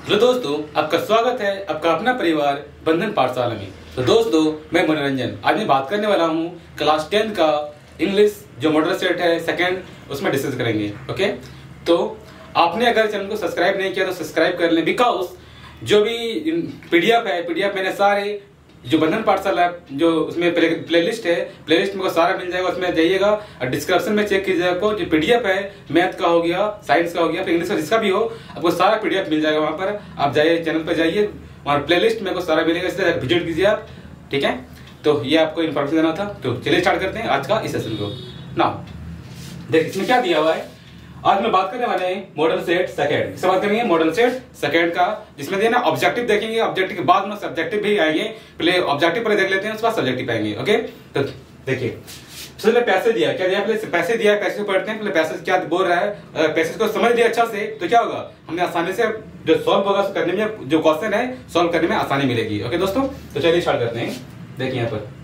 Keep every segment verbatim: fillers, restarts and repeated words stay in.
Hello दोस्तों, आपका स्वागत है आपका अपना परिवार बंधन पाठशाला में। तो दोस्तों, मैं मनोरंजन आज मैं बात करने वाला हूँ क्लास टेंथ का इंग्लिश जो मॉडल सेट है सेकंड, उसमें डिस्कस करेंगे। ओके, तो आपने अगर चैनल को सब्सक्राइब नहीं किया तो सब्सक्राइब कर लें, बिकॉज जो भी पीडीएफ है पीडीएफ मैंने सारे जो बंधन पाठशाला जो उसमें प्ले, प्लेलिस्ट है, प्लेलिस्ट में को सारा मिल जाएगा, उसमें जाइएगा और डिस्क्रिप्शन में चेक कीजिएगा। आपको जो पीडीएफ है मैथ का हो गया, साइंस का हो गया, फिर इंग्लिश का जिसका भी हो, आपको सारा पीडीएफ मिल जाएगा। वहां पर आप जाइए, चैनल पर जाइए, वहां प्लेलिस्ट में को सारा मिलेगा, इसलिए विजिट कीजिए आप। ठीक है, तो ये आपको इन्फॉर्मेशन देना था। तो चलिए स्टार्ट करते हैं आज का इस सेशन को। नाउ देखिए इसमें क्या दिया हुआ है। आज मैं बात करने वाले हैं मॉडल सेट सेकंड, इससे बात करेंगे मॉडल सेट सेकंड का, जिसमें दिया ना ऑब्जेक्टिव देखेंगे, ऑब्जेक्टिव के बाद में सब्जेक्टिव भी आएंगे। पहले ऑब्जेक्टिव पहले देख लेते हैं, उसके बाद सब्जेक्टिव आएंगे। ओके, तो देखिए सबसे पैसे दिया, क्या दिया, पहले पैसे दिया, पैसे को पढ़ते हैं। पहले पैसे क्या बोल रहा है, पैसे को समझ लिया अच्छा से तो क्या होगा, हमने आसानी से जो सॉल्व होगा करने में, जो क्वेश्चन है सॉल्व करने में आसानी मिलेगी। ओके दोस्तों, तो चलिए स्टार्ट करते हैं। देखिए यहाँ पर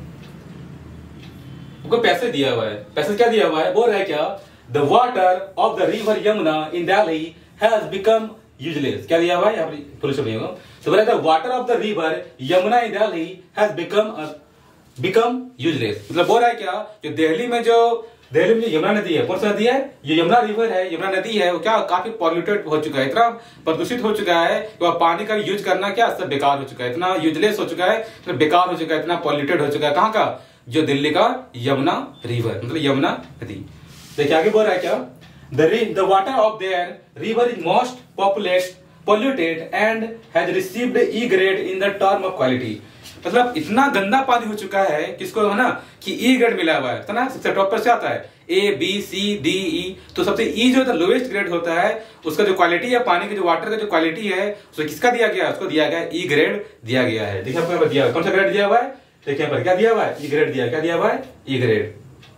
आपको पैसे दिया हुआ है, पैसे क्या दिया हुआ है, बोल रहा है क्या, The water of the river Yamuna in Delhi has become useless. क्या दिया हुआ है यहाँ पर, पुलिस नहीं होगा। तो बोला the water of the river Yamuna in Delhi has become uh, become useless। मतलब बोल रहा है क्या, जो दिल्ली में जो दिल्ली में जो यमुना नदी है, कौन सा नदी है, ये यमुना रिवर है, यमुना नदी है, वो क्या काफी पॉल्यूटेड हो चुका है, इतना प्रदूषित हो चुका है कि वह पानी का यूज करना क्या सब बेकार हो चुका है, इतना यूजलेस हो चुका है, इतना बेकार हो चुका है, इतना पॉल्यूटेड हो चुका है। कहाँ का, जो दिल्ली का यमुना रिवर, मतलब यमुना नदी। देखिए आगे बोल रहा है क्या, the the water of their river is most populate polluted and has received E grade in the term of quality. मतलब इतना गंदा पानी हो चुका है किसको है ना, कि ई ग्रेड मिला हुआ है, तो ना सबसे टॉप पर से आता है A B C D E, तो सबसे ई जो लोएस्ट ग्रेड होता है, उसका जो क्वालिटी है पानी की, जो वाटर का जो क्वालिटी है, उसको किसका दिया गया, उसको दिया गया ई ग्रेड दिया गया है। देखिए आपको दिया हुआ कौन सा ग्रेड दिया हुआ है, देखिए यहाँ पर क्या दिया हुआ है, ई ग्रेड दिया, क्या दिया हुआ है, ई ग्रेड,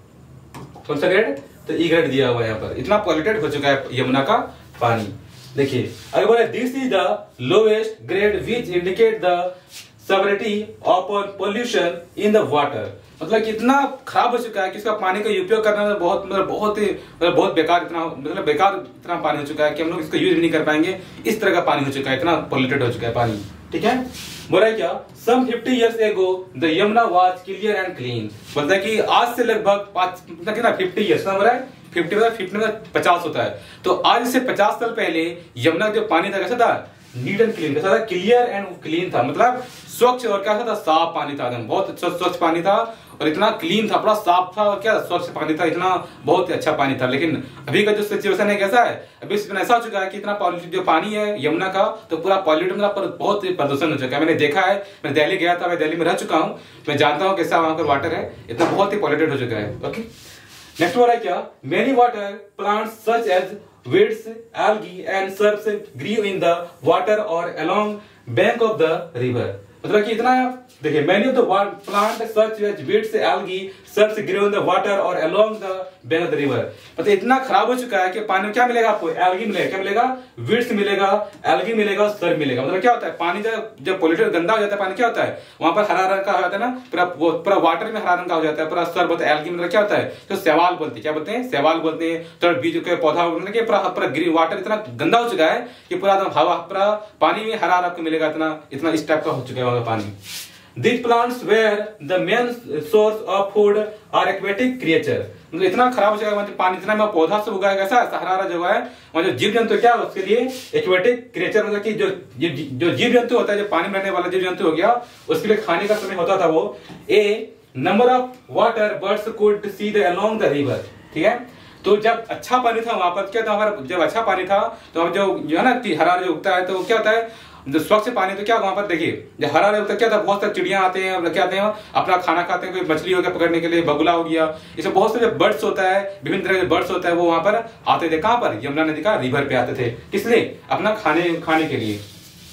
कौन सा ग्रेड, तो ई ग्रेड दिया हुआ है। यहाँ पर इतना पॉल्यूटेड हो चुका है यमुना का पानी। देखिए अगर बोले this is the lowest grade which indicate the severity of pollution in the water. मतलब कितना खराब हो चुका है कि इसका पानी का उपयोग करना मतलब बहुत मतलब बहुत ही मतलब बहुत बेकार, इतना मतलब बेकार इतना पानी हो चुका है कि हम लोग इसका यूज भी नहीं कर पाएंगे, इस तरह का पानी हो चुका है, इतना पॉल्यूटेड हो चुका है पानी। ठीक है, बोला है क्या, some fifty years ago the Yamuna was clear and clean. बोलता है कि आज से लगभग पांच कितना फिफ्टी इयर्स ना, बोला है फिफ्टी मतलब फिफ्टी मतलब पचास होता है, तो आज से पचास साल पहले यमुना जो पानी था कैसा था, नीट एंड क्लीन, कैसा था, क्लियर एंड क्लीन था, मतलब स्वच्छ और क्या था, साफ पानी था, बहुत स्वच्छ पानी था और इतना क्लीन था, बड़ा साफ था और क्या स्वच्छ पानी था, इतना बहुत ही अच्छा पानी था। लेकिन अभी का जो सिचुएशन है कैसा है, अभी ऐसा हो चुका है कि इतना पॉल्यूटेड जो पानी है यमुना का, तो पूरा पॉल्यूटेड मतलब बहुत ही प्रदूषण हो चुका है। मैंने देखा है, मैं दिल्ली गया था, मैं दिल्ली में रह चुका हूँ, मैं जानता हूँ कैसा वहां पर वाटर है, इतना बहुत ही पॉल्यूटेड हो चुका है। ओके, नेक्स्ट हो रहा है क्या, many water plants such as weeds, algae and shrubs grew in the water or along bank of the river। मतलब कि इतना देखिए, many of the plant such as weeds, algae, shrubs grew in the water or along the bank of the river। मतलब इतना खराब हो चुका है कि पानी में क्या मिलेगा आपको, एल्गी मिलेगा, क्या मिलेगा, weeds मिलेगा, एल्गी मिलेगा, सर्फ मिलेगा। मतलब क्या होता है, पानी जब जब पोल्यूटेड गंदा हो जाता है पानी, क्या होता है वहां पर हरा रंग का हो जाता है ना, पूरा पूरा वाटर में हरा रंग का हो जाता है, पूरा सर्फ होता है, एल्गी मतलब क्या होता है, तो शैवाल बोलते हैं, क्या बोलते हैं, शैवाल बोलते हैं। तो बीज के पौधा मतलब कि पूरा पूरा ग्रीन वाटर इतना गंदा हो चुका है कि पूरा हवा पूरा पानी में हरा आपको मिलेगा, इतना इतना इस टाइप का हो चुका है वहां का पानी। These plants were the main source of food or aquatic creature। मतलब इतना खराब हो चुका है, मतलब पानी इतना में पौधा से उगाया कैसा सहारा जगह है, वहाँ जो जीव जंतु क्या उसके लिए एक्वेटिक क्रिएचर, मतलब कि जो जो जीव जंतु होता है, जो पानी में रहने वाला जीव जंतु हो गया, उसके लिए खाने का समय होता था वो। A number of water birds could see the along the river. ठीक है, तो जब अच्छा पानी था वहां पर क्या था, हमारा जब अच्छा पानी था तो हम जो जो है ना हरा जो उगता है, तो क्या होता है, जो स्वच्छ पानी, तो क्या वहां पर देखिए जब हरा उगता क्या था, बहुत सारे चिड़िया आते हैं, क्या आते हैं अपना खाना खाते हैं, कोई मछली हो गया पकड़ने के लिए, बगुला हो गया, इसे बहुत सारे बर्ड्स होता है, विभिन्न तरह के बर्ड्स होता है, वो वहां पर आते थे। कहां पर, यमुना नदी का रिवर पे आते थे, किस लिए, अपना खाने खाने के लिए।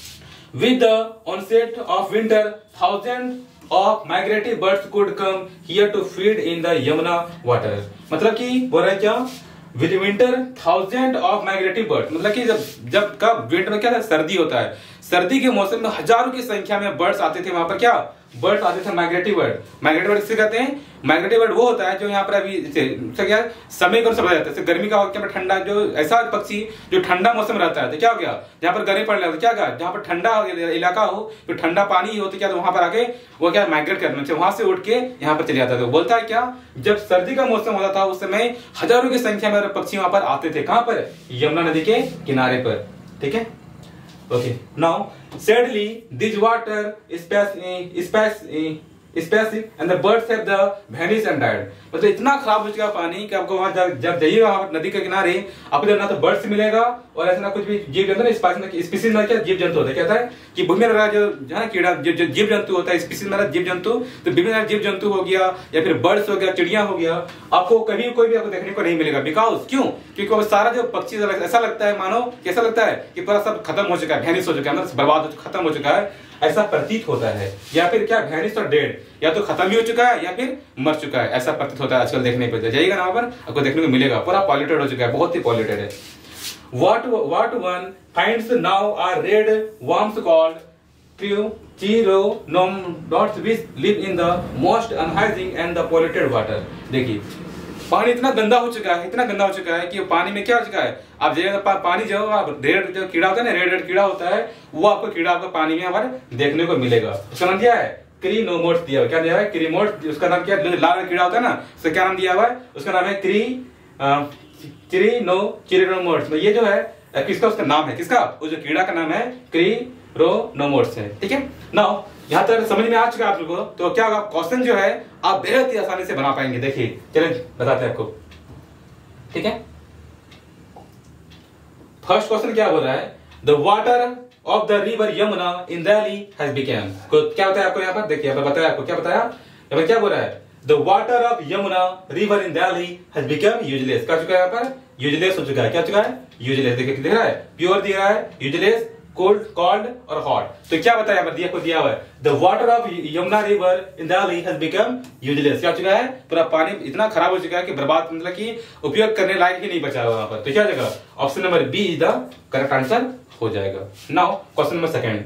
With the onset of winter thousand of migratory birds could come here to feed in the Yamuna water। मतलब कि बोल रहा है क्या, with winter thousand of migratory bird, मतलब कि जब जब कब विंटर में क्या था, सर्दी होता है, सर्दी के मौसम में हजारों की संख्या में बर्ड्स आते थे वहां पर क्या बर्ड्स आते थे माइग्रेटिव बर्ड। माइग्रेटिव बर्ड किसे कहते हैं? माइग्रेटिव बर्ड वो होता है जो यहाँ पर अभी क्या समय को समझ जाता है। गर्मी का वक्त में ठंडा, जो ऐसा पक्षी जो ठंडा मौसम रहता है तो क्या हो गया, जहाँ पर गर्मी पड़ रहा है क्या गया, जहाँ पर ठंडा इलाका हो, तो ठंडा पानी हो तो क्या, तो वहां पर आके वो क्या माइग्रेट करना चाहिए, वहां से उठ के यहाँ पर चले जाता है। तो बोलता है क्या, जब सर्दी का मौसम होता था उस समय हजारों की संख्या में पक्षी वहां पर आते थे। कहां पर? यमुना नदी के किनारे पर। ठीक है, okay. Now sadly this water specific and the birds have the vanish and died. मतलब इतना खराब हो चुका पानी कि आपको वहां जब जाइए वहां नदी के किनारे, आपको ना तो बर्ड्स मिलेगा और ऐसा ना कुछ भी जीव जंतु ना स्पीसीज में क्या जीव जंतु होता है, कहता है कि भूमि में जो है कीड़ा जो जीव जंतु होता है, स्पीसीज में जीव जंतु, तो विभिन्न जीव जंतु हो गया या फिर बर्ड्स हो गया, चिड़िया हो गया, आपको कभी कोई भी आपको देखने को नहीं मिलेगा। बिकॉज क्यों? क्योंकि वो सारा जो पक्षी ऐसा लगता है, मानो कैसा लगता है कि पूरा सब खत्म हो चुका है, वैनिश हो चुका है, मतलब बर्बाद खत्म हो चुका है, ऐसा प्रतीत होता है। या फिर क्या, वैनिश और डेड, या तो खत्म ही हो चुका है या फिर मर चुका है, ऐसा प्रतीत होता है आजकल देखने पे। जाइएगा ना वहां पर आपको देखने को मिलेगा, पूरा पॉल्यूटेड हो चुका है, बहुत ही पॉल्यूटेड है। What what one finds now are red worms called chironomods which live in the most unhygienic and the polluted water। देखिए पानी इतना गंदा हो चुका है, इतना गंदा हो चुका है कि पानी में क्या हो चुका है, आप जाइएगा पा, पानी जो आप रेड जो कीड़ा होता है ना, रेड रेड कीड़ा होता है, वो आपको कीड़ा आपको पानी में हमारे देखने को मिलेगा। उसका नाम क्या है? क्रीनोमोड्स दिया हुआ। क्या दिया हुआ है? क्रीमोड्स। उसका नाम क्या है? लाल कीड़ा होता है ना, उसका क्या नाम दिया हुआ है? उसका नाम है क्री चिरिनो चिरिनोमोड्स। ये जो है किसका, उसका नाम है किसका, वो जो कीड़ा का नाम है क्रीरोनोमोड्स है। ठीक है, नाउ यहाँ तक समझ में आ चुका है आप लोगों को। तो क्या होगा, क्वेश्चन जो है आप बेहद ही आसानी से बना पाएंगे। देखिए चलिए बताते हैं आपको। ठीक है, फर्स्ट क्वेश्चन क्या बोल रहा है, the water of the river Yamuna in Delhi has become. क्या बताया आपको यहाँ पर? देखिए यहाँ पर बताया आपको, क्या बताया यहाँ पर, क्या बोल रहा है, the water of Yamuna river in Delhi has become useless. क्या चुका है यहाँ पर? यूजलेस हो चुका है। क्या चुका है? यूजलेस। देखिए दिख रहा है, प्योर दिख रहा है, यूजलेस, कोल्ड, कॉल्ड और हॉट। तो क्या बताया यहाँ पर, दिया को दिया हुआ है, the water of Yamuna river in Delhi has become useless. क्या चुका है? पूरा पानी इतना खराब हो चुका है कि बर्बाद, मतलब कि उपयोग करने लायक ही नहीं बचा हुआ वहां पर। तो क्या जगह, option number B is the correct answer हो जाएगा। नाउ क्वेश्चन नंबर सेकंड,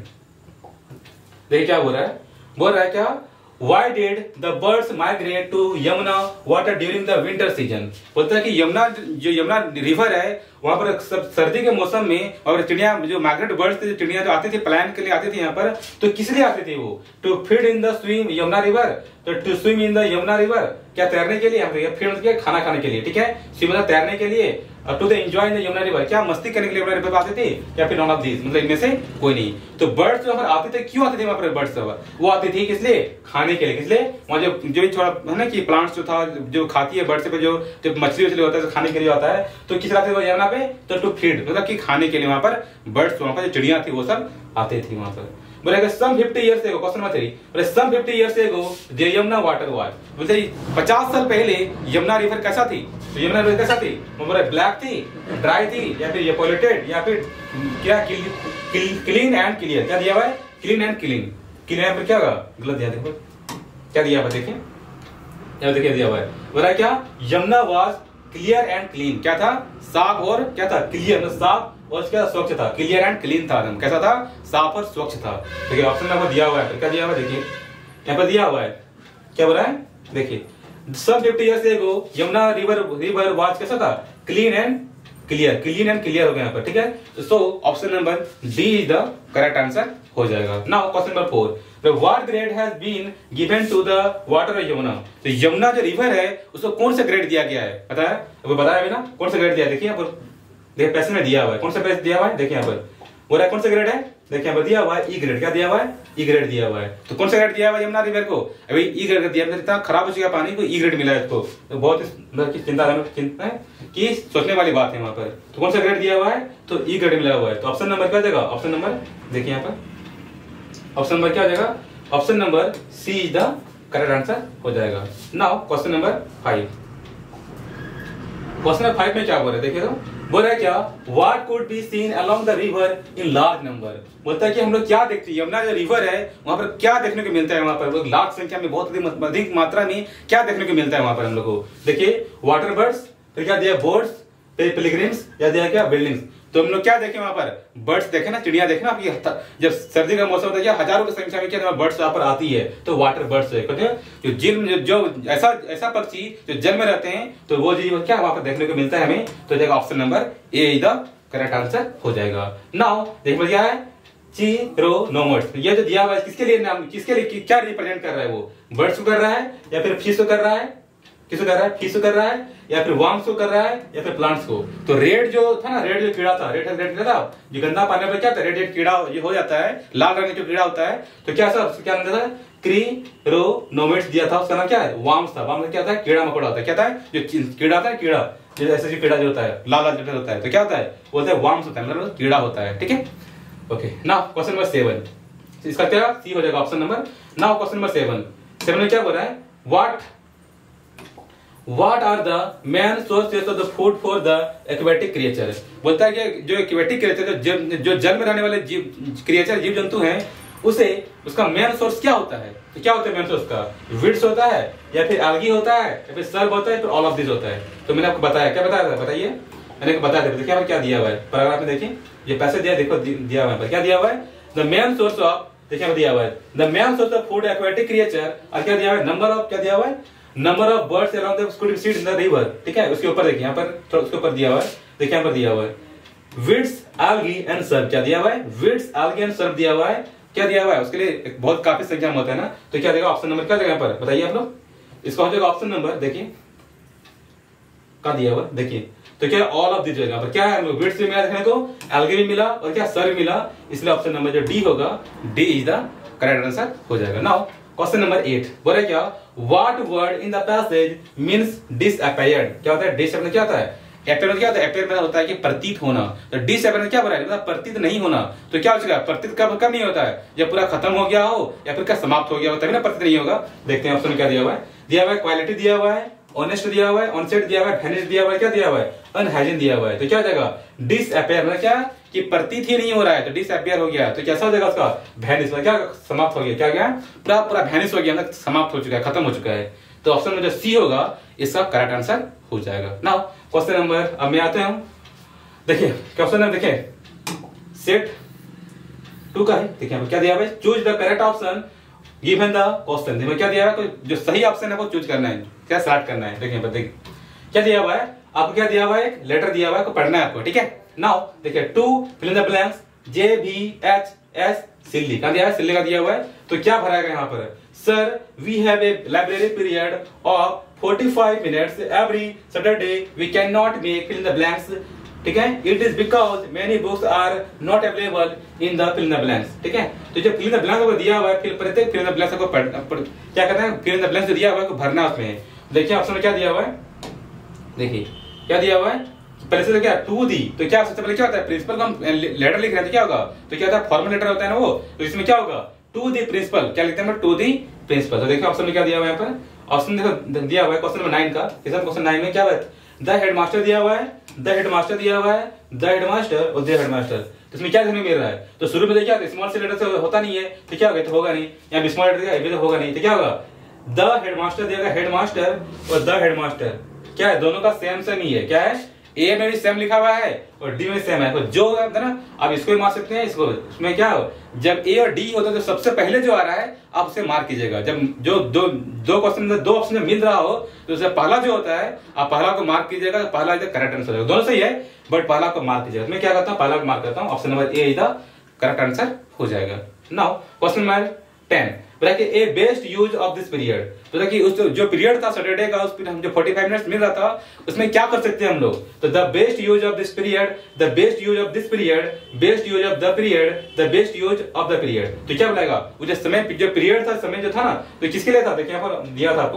देखिए क्या बोल रहा है, बोल रहा है क्या, Why did the birds migrate to Yamuna water during the winter season? बोलता है कि यमुना जो यमुना रिवर है वहां पर सर्दी के मौसम में, और चिड़िया जो माइग्रेट बर्ड्स थे, चिड़िया जो आती थी प्लान के लिए आती थी यहाँ पर, तो किस लिए आती थी वो? To feed in the swim Yamuna river. तो to swim in the Yamuna river, क्या तैरने के लिए, फीड मतलब खाना खाने के लिए। ठीक है, स्विम मतलब तैरने के लिए, और to the enjoy in the Yamuna river, क्या मस्ती करने के लिए यमुना रिवर आते थे, या फिर नॉन ऑफ दीज, मतलब इनमें से कोई नहीं। तो बर्ड्स वहां पर आते थे, क्यों आते थे वहां पर बर्ड्स? वो आती थी किस लिए? खाने के लिए। किस लिए? वहां जो जो थोड़ा है ना कि प्लांट्स जो था जो खाती है बर्ड्स पे, जो जो मछली उछली होता है, खाने के लिए आता है, तो किस आते थे यमुना पे? तो टू फीड, मतलब कि खाने के लिए वहां पर बर्ड्स, वहां पर जो चिड़िया थी वो सब आते थे वहां पर। बोलेगा some fifty years ago, question number three, बोले some fifty years ago the Yamuna water was. बोलते पचास साल पहले यमुना रिवर कैसा थी? तो यमुना रिवर कैसा थी? वो बोले ब्लैक थी, ड्राई थी, या फिर पोल्यूटेड, या फिर क्या, क्लीन एंड क्लियर। क्या दिया हुआ है? Clean and clean. क्लीन पर क्या होगा? गलत दिया, देखो क्या दिया हुआ, देखिए यहाँ देखिए दिया हुआ है, बोला क्या, Yamuna was clear and clean. क्या था? साफ और क्या था? क्लियर, साफ और क्या, स्वच्छ था। क्लियर एंड क्लीन था, कैसा था? साफ और स्वच्छ था। देखिए ऑप्शन नंबर दिया हुआ है, क्या दिया हुआ है, देखिए यहाँ पर दिया हुआ है, क्या बोला है, देखिए सब fifty years ago Yamuna river river was कैसा था? Clean and clear, clean and clear हो गया यहाँ पर। ठीक है, so option number D is the correct answer हो जाएगा। Now question number four, what grade has been given to the water of Yamuna. तो यमुना जो रिवर है उसको कौन सा ग्रेड दिया गया है, पता है? अभी बताया है ना कौन सा ग्रेड दिया है, देखिए यहाँ पर, देखिए पैसे में दिया हुआ है, कौन सा पैसे दिया हुआ है, देखिए यहाँ पर बोल रहा है कौन सा ग्रेड है, देखिए यहाँ पर दिया हुआ है ई ग्रेड। क्या दिया हुआ है? ई ग्रेड दिया हुआ है। तो कौन सा ग्रेड दिया हुआ है यमुना रिवर को? अभी ई ग्रेड दिया, इतना खराब हो चुका पानी को ई ग्रेड मिला है इसको, तो बहुत चिंता चिंता है कि सोचने वाली बात है वहां पर। तो कौन सा ग्रेड दिया हुआ है? तो ई ग्रेड मिला हुआ है। तो ऑप्शन नंबर क्या देगा? ऑप्शन नंबर देखिए यहाँ पर, ऑप्शन नंबर क्या हो जाएगा? Option number C is the correct answer हो जाएगा। Now question number five, question number five में क्या बोल रहे हैं, देखिए तो बोल रहा है क्या, what could be seen along the river in large number. बोलता है कि हम लोग क्या देखते हैं, यमुना जो रिवर है वहां पर क्या देखने को मिलता है, वहां पर लाख संख्या में, बहुत अधिक मात्रा में क्या देखने को मिलता है वहां पर हम लोग को। देखिए वाटर बर्ड्स, फिर क्या दिया, बोट्स, फिर पिलग्रिम्स, या दिया क्या, बिल्डिंग्स। तो हम लोग क्या देखें वहां पर, बर्ड्स देखे ना, चिड़िया देखे ना आपकी, जब सर्दी का मौसम होता है हजारों की संख्या में क्या बर्ड्स वहां पर आती है, तो वाटर बर्ड्स जो जिल जो ऐसा ऐसा पक्षी जो जल में रहते हैं, तो वो जीव क्या वहां पर देखने को मिलता है हमें। तो देखो option number A is the correct answer हो जाएगा। नाउ देखो क्या है, चिरोनोमर्स, ये जो दिया हुआ है किसके लिए नाम, किसके लिए क्या रिप्रेजेंट कर रहा है, वो बर्ड्स को कर रहा है या फिर फिश को कर रहा है, किसको कर रहा है, फिश को कर रहा है या फिर वर्म्स को कर रहा है या फिर प्लांट्स को। तो रेड जो था ना, रेड जो कीड़ा था, रेड रेड कीड़ा था, जो गंदा पानी में क्या था, रेड रेड कीड़ा ये हो जाता है, लाल रंग का जो कीड़ा होता है, तो क्या सर क्या नाम था, क्रिरोनोमिड्स दिया था, उसका नाम क्या है, वर्म्स था। वर्म्स क्या था, कीड़ा मकोड़ा होता है, क्या था, जो कीड़ा था, कीड़ा जो ऐसे जो कीड़ा जो होता है लाल लाल जो होता है, तो क्या होता है, बोलते हैं वर्म्स होता है, मतलब कीड़ा होता है। ठीक है, okay. Now question number seven, इसका क्या सी हो जाएगा option number. Now question number seven, seven में क्या बोल रहा है, what What are the main sources of the food for the aquatic creature? बोलता है कि जो aquatic creature जो जो जल में रहने वाले जीव क्रिएचर जीव जंतु हैं, उसे उसका मेन सोर्स क्या होता है, तो क्या होता है मेन सोर्स का, वीड्स होता है या फिर algae होता है या फिर सर्ब होता है, फिर ऑल ऑफ दिस होता है। तो मैंने आपको बताया, क्या बताया था बताइए, मैंने बताया था, क्या क्या दिया हुआ है पैराग्राफ में, देखिए ये पैसे दिया, देखो दिया हुआ है, क्या दिया हुआ है, द मेन सोर्स ऑफ, देखिए दिया हुआ है the main source of food aquatic creature, और क्या दिया हुआ है, नंबर ऑफ, क्या दिया हुआ है, number of birds around the could be seen in the river. ठीक है, उसके ऊपर देखिए यहाँ पर, उसके ऊपर दिया हुआ है, देखिए यहाँ पर दिया हुआ है वीड्स algae एंड सर्ब, क्या दिया हुआ है, वीड्स algae एंड सर्ब दिया हुआ है, क्या दिया हुआ है, उसके लिए एक बहुत काफी संख्या में होता है ना, तो क्या देगा ऑप्शन नंबर, क्या देगा यहाँ पर बताइए आप लोग, इसका हो जाएगा ऑप्शन नंबर, देखिए क्या दिया हुआ, देखिए तो क्या ऑल ऑफ दिस जगह पर क्या है, वीड्स भी मिला देखने को, algae भी मिला और क्या सर्ब मिला, इसलिए ऑप्शन नंबर जो डी होगा, D is the correct answer हो जाएगा। नाउ क्वेश्चन नंबर एट बोल रहे क्या, what word in the passage means disappeared, क्या होता है, डिसअपियर क्या होता है, अपियर क्या होता है, अपियर मतलब होता है कि प्रतीत होना, तो डिसअपियर क्या बोल रहा है, मतलब प्रतीत नहीं होना। तो क्या हो जाएगा, प्रतीत कब कब नहीं होता है, जब पूरा खत्म हो गया हो या फिर क्या समाप्त हो गया हो, तभी ना प्रतीत नहीं होगा। देखते हैं ऑप्शन क्या दिया हुआ है, दिया हुआ है क्वालिटी दिया हुआ है, ऑनेस्ट दिया हुआ है, ऑनसेट दिया हुआ है, वैनिश दिया हुआ है, क्या दिया हुआ है, अनहाइजीन दिया हुआ है। तो क्या हो जाएगा, डिसअपियर मतलब क्या कि प्रतीत ही नहीं हो रहा है, तो डिसअपियर हो गया, तो कैसा हो जाएगा उसका, वैनिश, क्या समाप्त हो गया, क्या गया, पूरा पूरा वैनिश हो गया, मतलब समाप्त हो चुका है, खत्म हो चुका है। तो ऑप्शन में जो सी होगा इसका करेक्ट आंसर हो जाएगा। नाउ क्वेश्चन नंबर, अब मैं आते हैं, देखिए क्वेश्चन नंबर देखिए सेट टू का है, देखिए क्या दिया हुआ है, choose the correct option given the question, देखिए क्या दिया हुआ है, तो जो सही ऑप्शन है वो चूज करना है, क्या स्टार्ट करना है। देखिए देखिए क्या दिया हुआ है आपको, क्या दिया हुआ है, लेटर दिया हुआ है, पढ़ना है आपको। ठीक है, नाउ देखिए to fill in the blanks, J B H S silly का दिया है, सिल्ली का दिया हुआ है, तो क्या भराएगा यहाँ पर, sir we have a library period of forty-five minutes every Saturday, we cannot make fill in the blanks। ठीक है, it is because many books are not available in the fill in the blanks. ठीक है, तो जो fill in the blanks को दिया हुआ है, फिर प्रत्येक फिल इन द ब्लैंक्स को क्या करना है, फिल इन द ब्लैंक्स जो दिया हुआ है को भरना उसमें। देखिए ऑप्शन में क्या दिया हुआ है, देखिए क्या दिया हुआ है, पहले से तो क्या टू दी, तो क्या सबसे पहले क्या होता है, प्रिंसिपल का हम लेटर लिख रहे हैं तो क्या होगा, तो क्या होता है फॉर्मल लेटर होता है ना वो, तो इसमें क्या होगा, टू दी प्रिंसिपल, क्या लिखते हैं टू दी प्रिंसिपल। तो देखिए ऑप्शन में क्या दिया हुआ है यहाँ पर, ऑप्शन देखो दिया हुआ है क्वेश्चन नंबर नाइन का, क्वेश्चन नाइन में क्या है, द हेडमास्टर दिया हुआ है, द हेडमास्टर दिया हुआ है, द हेडमास्टर और द हेडमास्टर, तो इसमें क्या देखने मिल रहा है, तो शुरू में देखिए स्मॉल से लेटर से होता नहीं है, तो क्या होगा, तो होगा नहीं, यहाँ स्मॉल लेटर दिया तो होगा नहीं, तो क्या होगा, द हेडमास्टर दिया हेडमास्टर और द हेडमास्टर क्या है, दोनों का सेम सेम ही है, क्या है, ए में भी सेम लिखा हुआ है और डी में सेम है, तो जो है ना आप इसको भी मार सकते हैं, इसको, इसमें क्या हो, जब ए और डी होता है तो सबसे पहले जो आ रहा है आप उसे मार्क कीजिएगा, जब जो दो दो क्वेश्चन में दो ऑप्शन मिल रहा हो तो उससे पहला जो होता है आप पहला को मार्क कीजिएगा, तो पहला करेक्ट आंसर होगा, दोनों सही है बट पहला को मार्क कीजिएगा। मैं क्या करता हूँ, पहला को मार्क करता हूँ, option number A is the correct answer हो जाएगा। Now question number ten, a best use of this period, तो देखिए उस जो पीरियड था सैटरडे का, उस हम जो पैंतालीस मिनट्स मिल रहा था उसमें क्या कर सकते हैं हम लोग, तो the best use of this period, the best use of this period, best use of the period, the best use of the period, तो क्या बोलेगा, वो जो समय जो पीरियड था, समय जो था ना, तो किसके लिए था, देखिए यहाँ पर दिया था आपको,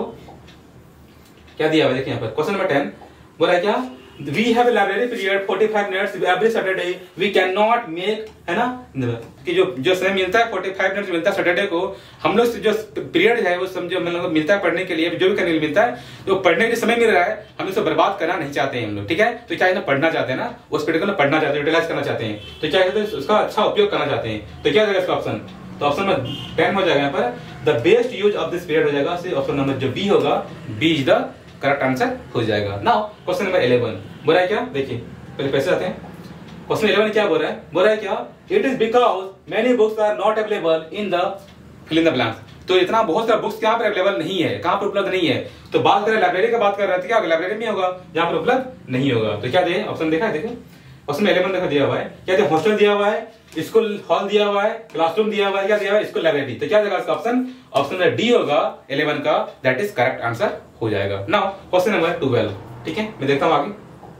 क्या दिया हुआ है, देखिए यहाँ पर क्वेश्चन नंबर टेन बोला क्या, we have a library period forty-five minutes every Saturday, we cannot make, है ना, कि जो जो समय मिलता है पैंतालीस मिनट मिलता है सैटरडे को, हम लोग जो पीरियड है वो समझो हम लोग मिलता है पढ़ने के लिए, जो भी करने के लिए मिलता है, तो पढ़ने के समय मिल रहा है, हम उसे बर्बाद करना नहीं चाहते हैं हम लोग। ठीक है, तो क्या है ना, पढ़ना चाहते हैं ना, उस पीरियड को पढ़ना चाहते हैं, यूटिलाइज करना चाहते हैं, तो क्या है उसका अच्छा उपयोग करना चाहते हैं, तो क्या हो जाएगा इसका ऑप्शन, तो ऑप्शन नंबर टेन हो जाएगा यहाँ पर, the best use of this period हो जाएगा, ऑप्शन नंबर जो बी होगा, B is the correct answer हो जाएगा। नाउ क्वेश्चन नंबर इलेवन बोला है क्या, देखिए पहले पैसे आते हैं, क्वेश्चन इलेवन क्या बोल रहा है, बोल रहा है क्या, it is because many books are not available in the fill in the blanks. तो इतना बहुत सारा बुक्स कहाँ पर अवेलेबल नहीं है, कहाँ पर उपलब्ध नहीं है। तो बात करें लाइब्रेरी का, बात कर रहे थे, क्या लाइब्रेरी में होगा जहाँ पर उपलब्ध नहीं होगा। तो क्या दे ऑप्शन देखा है, देखो ऑप्शन इलेवन देखो दिया हुआ है, क्या दे हॉस्टल दिया हुआ है, स्कूल हॉल दिया हुआ है, क्लासरूम दिया हुआ है, क्या दिया हुआ है, स्कूल लाइब्रेरी। तो क्या देगा इसका ऑप्शन, ऑप्शन में डी होगा इलेवन का, दैट इज करेक्ट आंसर हो जाएगा। नाउ क्वेश्चन नंबर ट्वेल्व, ठीक है मैं देखता हूं आगे।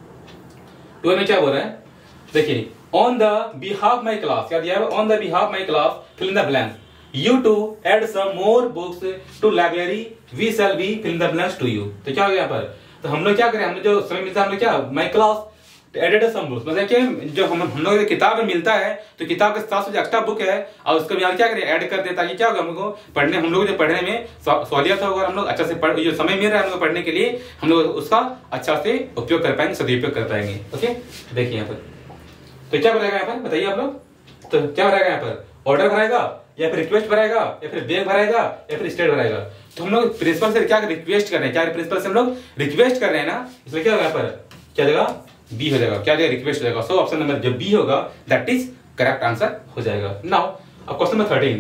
ट्वेल्व में क्या बोल रहा है, देखिए on the behalf my class, क्या दिया है, on the behalf my class fill in the blank, you to add some more books to library, we shall be fill in the blanks to you. तो क्या हो गया यहाँ पर, तो हम लोग क्या करें, हमने जो समय मिलता है हम लोग क्या, my class added some books, मतलब कि जो हम हम लोग किताब में मिलता है तो किताब के साथ जो एक्स्ट्रा बुक है और उसको यहाँ क्या करें, ऐड कर दे, ताकि क्या होगा हमको पढ़ने, हम लोग जो पढ़ने में सहूलियत होगा, हम लोग अच्छा से पढ़, जो समय मिल रहा है हम लोग पढ़ने के लिए, हम लोग उसका अच्छा से उपयोग कर पाएंगे, सदुपयोग कर पाएंगे। ओके देखिए यहाँ पर, तो क्या बनाएगा यहाँ पर बताइए आप लोग, तो क्या भराएगा यहाँ पर, ऑर्डर भराएगा या फिर रिक्वेस्ट भराएगा या फिर बैग भराएगा या फिर स्टेट भराएगा। तो हम लोग प्रिंसिपल से क्या रिक्वेस्ट कर रहे हैं, क्या प्रिंसिपल से हम लोग रिक्वेस्ट कर रहे हैं ना, इसलिए क्या होगा यहाँ पर, क्या देगा, बी हो जाएगा, क्या देगा, रिक्वेस्ट हो जाएगा। सो ऑप्शन नंबर जो बी होगा दैट इज करेक्ट आंसर हो जाएगा। नाउ अब क्वेश्चन नंबर थर्टीन,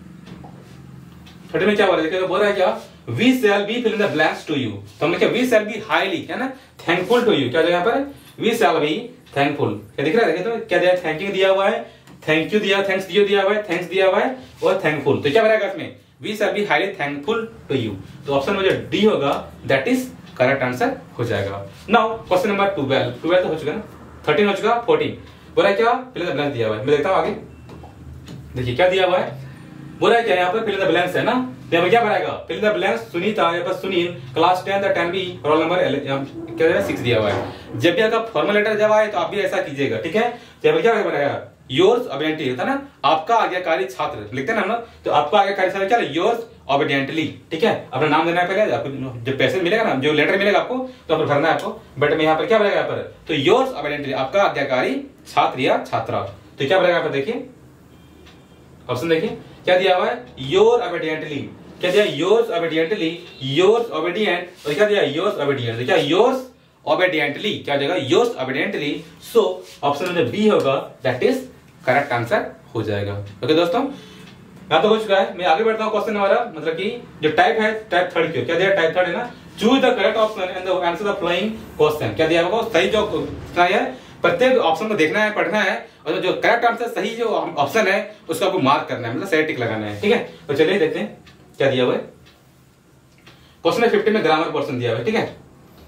थर्टीन में क्या बोल रहा है, बोल रहा है क्या, we shall be fill in the blanks to you. तो हमने क्या, वी शैल बी हाईली, क्या ना, थैंकफुल टू यू, क्या यहाँ पर, वी शैल बी थैंकफुल, क्या दिख रहा है, तो क्या दिया, थैंक यू दिया हुआ है, थैंक यू दिया, थैंक्स दिया दिया हुआ है, थैंक्स दिया हुआ है और थैंकफुल। तो क्या बनेगा इसमें, we shall be highly thankful to you. तो ऑप्शन में जो डी होगा दैट इज करेक्ट आंसर हो जाएगा। Now question number twelve, twelve तो हो चुका ना, थर्टीन हो चुका, फोर्टीन बोला क्या, फिल इन द ब्लैंक दिया हुआ है, मैं देखता हूं आगे। देखिए क्या दिया हुआ है, बोला क्या यहाँ पर फिल इन द ब्लैंक्स है ना, तो यहाँ क्या बनाएगा, fill in the blanks Sunita या फिर Sunil class ten the ten B roll number क्या है, सिक्स दिया हुआ है। जब भी आपका फॉर्मल लेटर जब आए तो आप भी ऐसा कीजिएगा, ठीक है। तो यहाँ पर क्या बनाएगा, योर्स ऑबिडिएंटली होता है ना, आपका आज्ञाकारी छात्र लिखते हैं ना हम लोग, तो आपका आज्ञाकारी छात्र क्या, योर्स ऑबिडिएंटली, ठीक है। अपना नाम देना है पहले, आपको जब पैसे मिलेगा ना, जो लेटर मिलेगा आपको तो आप भरना है आपको, बट में यहाँ पर क्या बनेगा यहाँ पर, तो योर्स ऑबिडिएंटली, आपका आज्ञाकारी छात्र या छात्रा। तो क्या बनेगा यहाँ पर, देखिए ऑप्शन देखिए क्या दिया हुआ है, योर ऑबिडिएंटली, क्या दिया, योर्स ऑबिडिएंटली, योर्स ऑबिडिएंट, और क्या दिया, योर्स ऑबिडिएंट, क्या योर्स ऑबिडिएंटली, क्या देगा, योर्स ऑबिडिएंटली। सो ऑप्शन में बी होगा दैट इज करेक्ट आंसर हो जाएगा। ओके दोस्तों, यहाँ तो हो चुका है, मैं आगे बढ़ता हूँ क्वेश्चन हमारा, मतलब कि जो टाइप है टाइप थर्ड क्यों, क्या दिया, टाइप थर्ड है ना, choose the correct option and the answer the following question. क्या दिया होगा, सही जो है प्रत्येक ऑप्शन को देखना है, पढ़ना है, और जो करेक्ट आंसर सही जो ऑप्शन है उसको आपको मार्क करना है, मतलब सही टिक लगाना है, ठीक है। तो चलिए देखते हैं क्या दिया हुआ है। क्वेश्चन में फिफ्टी में ग्रामर पोर्शन दिया हुआ है, ठीक है।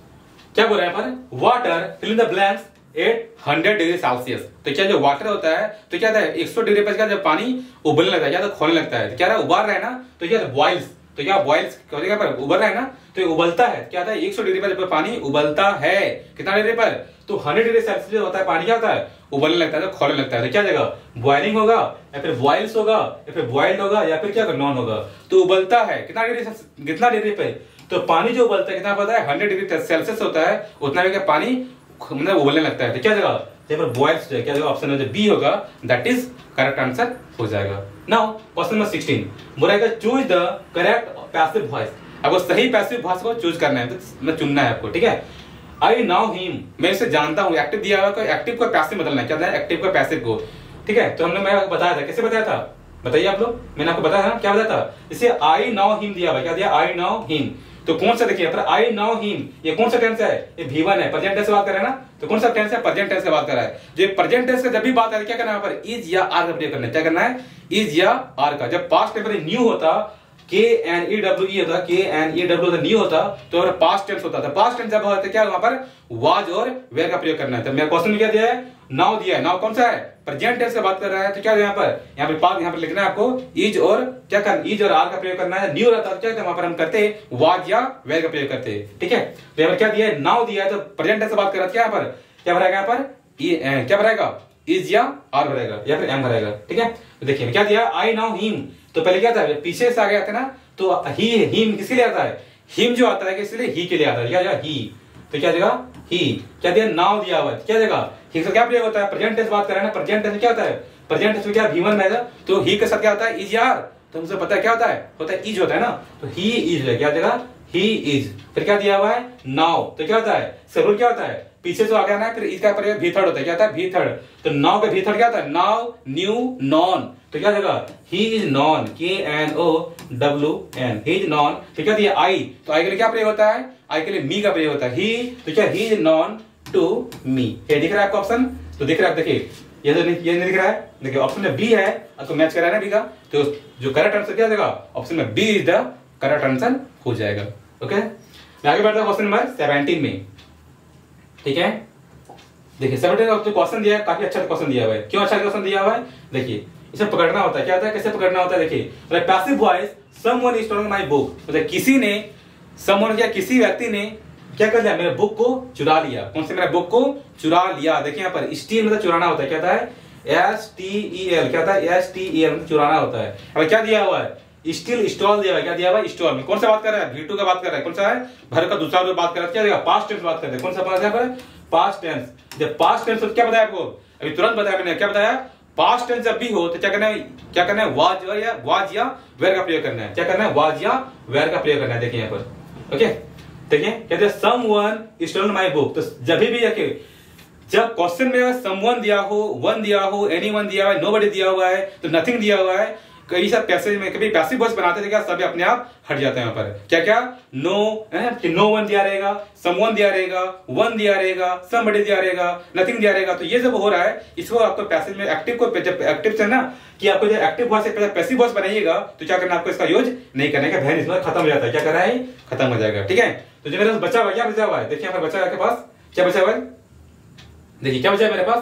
क्या बोल रहा है यहाँ पर, water fill in the blanks at hundred degree Celsius. तो क्या जो वाटर होता है, तो क्या है एक सौ डिग्री पर क्या जब पानी उबलने लगता है, क्या तो खोलने लगता है, तो क्या उबाल रहा है ना, तो क्या बॉइल्स, तो क्या बॉइल्स पर उबल रहा है ना, तो ये उबलता है, क्या था एक सौ डिग्री पर जब पानी उबलता है, कितना डिग्री पर, तो हंड्रेड डिग्री सेल्सियस होता है पानी, क्या होता है, उबलने लगता है, तो खोलने लगता है। तो क्या जगह, बॉइलिंग होगा या फिर बॉइल्स होगा या फिर बॉइल्ड होगा या फिर क्या नॉन होगा। तो उबलता है कितना डिग्री, कितना डिग्री पे, तो पानी जो उबलता है कितना पता है, हंड्रेड डिग्री सेल्सियस होता है, उतना भी क्या पानी मतलब उबलने लगता है। तो क्या जगह, यहाँ पर बॉइल्स क्या जगह, ऑप्शन में जो बी होगा दैट इज करेक्ट आंसर हो जाएगा। नाउ क्वेश्चन नंबर सिक्सटीन बोलेगा choose the correct passive voice. आपको सही पैसिव वॉइस को चूज करना है, तो चुनना है आपको, ठीक है। आई नाउ हिम, मैं इसे जानता हूँ, एक्टिव दिया हुआ, एक्टिव को पैसिव बदलना है, क्या है, एक्टिव को पैसिव को, ठीक है। तो हमने मैं बताया था, कैसे बताया था बताइए आप लोग, मैंने आपको बताया था क्या बताया था, इसे आई नाउ हिम दिया हुआ, क्या दिया, आई नाउ हिम। तो कौन सा देखिए पर आई नाउ हिम, ये कौन सा टेंस है, ये वी वन है, प्रेजेंट टेंस से बात कर रहे हैं ना, तो कौन सा टेंस है, प्रेजेंट टेंस से बात कर रहा है। जो प्रेजेंट टेंस का जब भी बात है क्या करना है, पर इज या आर का प्रयोग करना है, क्या करना है, इज या आर का। जब पास्ट टेंस न्यू होता, के एन ई डब्ल्यू ई होता, के एन ई डब्ल्यू न्यू होता, तो अगर पास्ट टेंस होता था, पास्ट टेंस जब होता है क्या वहां पर वाज और वेयर का प्रयोग करना है। तो मेरा क्वेश्चन में क्या दिया है, नाउ दिया है, नाउ कौन सा है, प्रेजेंट टेंस से बात कर रहा है, तो क्या यहाँ पर, यहाँ पर पास यहाँ पर लिखना है आपको, इज और क्या करना, इज और आर का प्रयोग करना है। न्यू रहता है क्या वहां पर हम करते हैं वाज या वेयर का प्रयोग करते हैं, ठीक है। तो यहाँ पर क्या दिया है, नाउ दिया है, तो प्रेजेंट टेंस से बात कर रहा है, क्या यहाँ पर क्या भरेगा, यहाँ पर क्या भरेगा, इज या आर भरेगा या फिर एम भरेगा, ठीक है। तो देखिए क्या दिया, आई नाउ हिम, तो पहले क्या था, पीछे से आ गया था ना, तो ही हिम किसके लिए आता है, हिम जो आता है इसलिए ही के लिए आता है, क्या ही, तो क्या जगह ही, क्या दिया, नाउ दिया हुआ है, क्या जगह ही से क्या प्रयोग होता है, प्रेजेंट टेंस बात कर रहे हैं ना, प्रेजेंट टेंस क्या होता है, प्रेजेंट टेंस में क्या वी वन रहेगा, तो ही के साथ क्या होता है, इज यार, तो मुझे पता है क्या होता है, होता है इज होता है ना, तो ही इज है, क्या जगह ही इज, फिर क्या दिया हुआ है नाउ, तो क्या होता है, रूल क्या होता है, पीछे जो आ गया ना, फिर इसका प्रयोग भी थर्ड होता है। क्या होता है? भी थर्ड। तो नाउ का भी थर्ड क्या होता है? Know, knew, known. तो क्या जगह? He is known, K N O W N, he is known. तो क्या दिया? आई। तो आई के लिए क्या प्रयोग होता है? आई के लिए मी का प्रयोग होता है। ही, तो क्या? He is known to me. ये दिख रहा है आपको ऑप्शन? तो दिख रहा है, देखिए ये तो नहीं, ये नहीं दिख रहा है। देखिए ऑप्शन में बी है, आपको मैच करा है ना बी का। तो जो करेक्ट आंसर क्या देगा? ऑप्शन में B is the correct answer हो जाएगा। ओके, मैं आगे बढ़ता हूं क्वेश्चन नंबर सेवेंटीन में। ठीक है, देखिए सेवेंटीन का क्वेश्चन दिया है, काफी अच्छा क्वेश्चन दिया हुआ है। क्यों अच्छा क्वेश्चन दिया हुआ है? देखिए इसे पकड़ना होता है। क्या होता है? कैसे पकड़ना होता है? देखिए passive voice, someone is stealing my book. मतलब किसी ने, समवन या किसी व्यक्ति ने क्या कर लिया? मेरे बुक को चुरा लिया। कौन से? मेरे बुक को चुरा लिया। देखिए यहाँ पर स्टील मतलब चुराना होता है। क्या होता है? S T E L. क्या होता है? एस टी ई एल मतलब चुराना होता है। अब क्या दिया हुआ है? स्टील, स्टॉल दिया हुआ है। क्या दिया हुआ है? स्टॉल। में कौन सा बात कर रहा है? वी टू का बात कर रहा है। कौन सा है? भर का दूसरा रूप बात कर रहा है। क्या देगा? पास्ट टेंस बात कर रहे हैं। कौन सा बात है? Past tense. जब पास्ट टेंस क्या बताया आपको? अभी तुरंत बताया मैंने। क्या बताया? पास्ट टेंस जब भी हो तो क्या करना है? क्या करना है? वाज या वाज या वेयर का प्रयोग करना है। क्या करना है? वाज या वेयर का प्रयोग करना है। देखिए यहाँ पर। ओके, देखिए कहते हैं समवन स्टोलन माय बुक। तो जब भी देखिए, जब क्वेश्चन में समवन दिया हो, वन दिया हो, एनीवन दिया हुआ है, नोबडी दिया हुआ है, तो नथिंग दिया हुआ है, कई सब पैसेज में कभी पैसिव वॉइस बनाते थे क्या, सभी अपने आप हट जाते हैं यहाँ पर। क्या क्या? नो, कि नो वन दिया रहेगा, समवन दिया रहेगा, वन दिया रहेगा, समबडी दिया रहेगा, नथिंग दिया रहेगा। तो ये जब हो रहा है, इसको आपको पैसेज में एक्टिव को, जब एक्टिव से ना कि आपको जो एक्टिव वॉइस से पैसिव वॉइस बनाइएगा तो क्या करना, आपको इसका यूज नहीं करने का, बहन इसमें खत्म हो जाता है। क्या कर रहा है? खत्म हो जाएगा। ठीक है, तो जो मेरे पास बचा हुआ क्या बचा हुआ है? देखिए यहाँ पर बचा हुआ आपके पास क्या बचा हुआ है? देखिए क्या बचा है मेरे पास?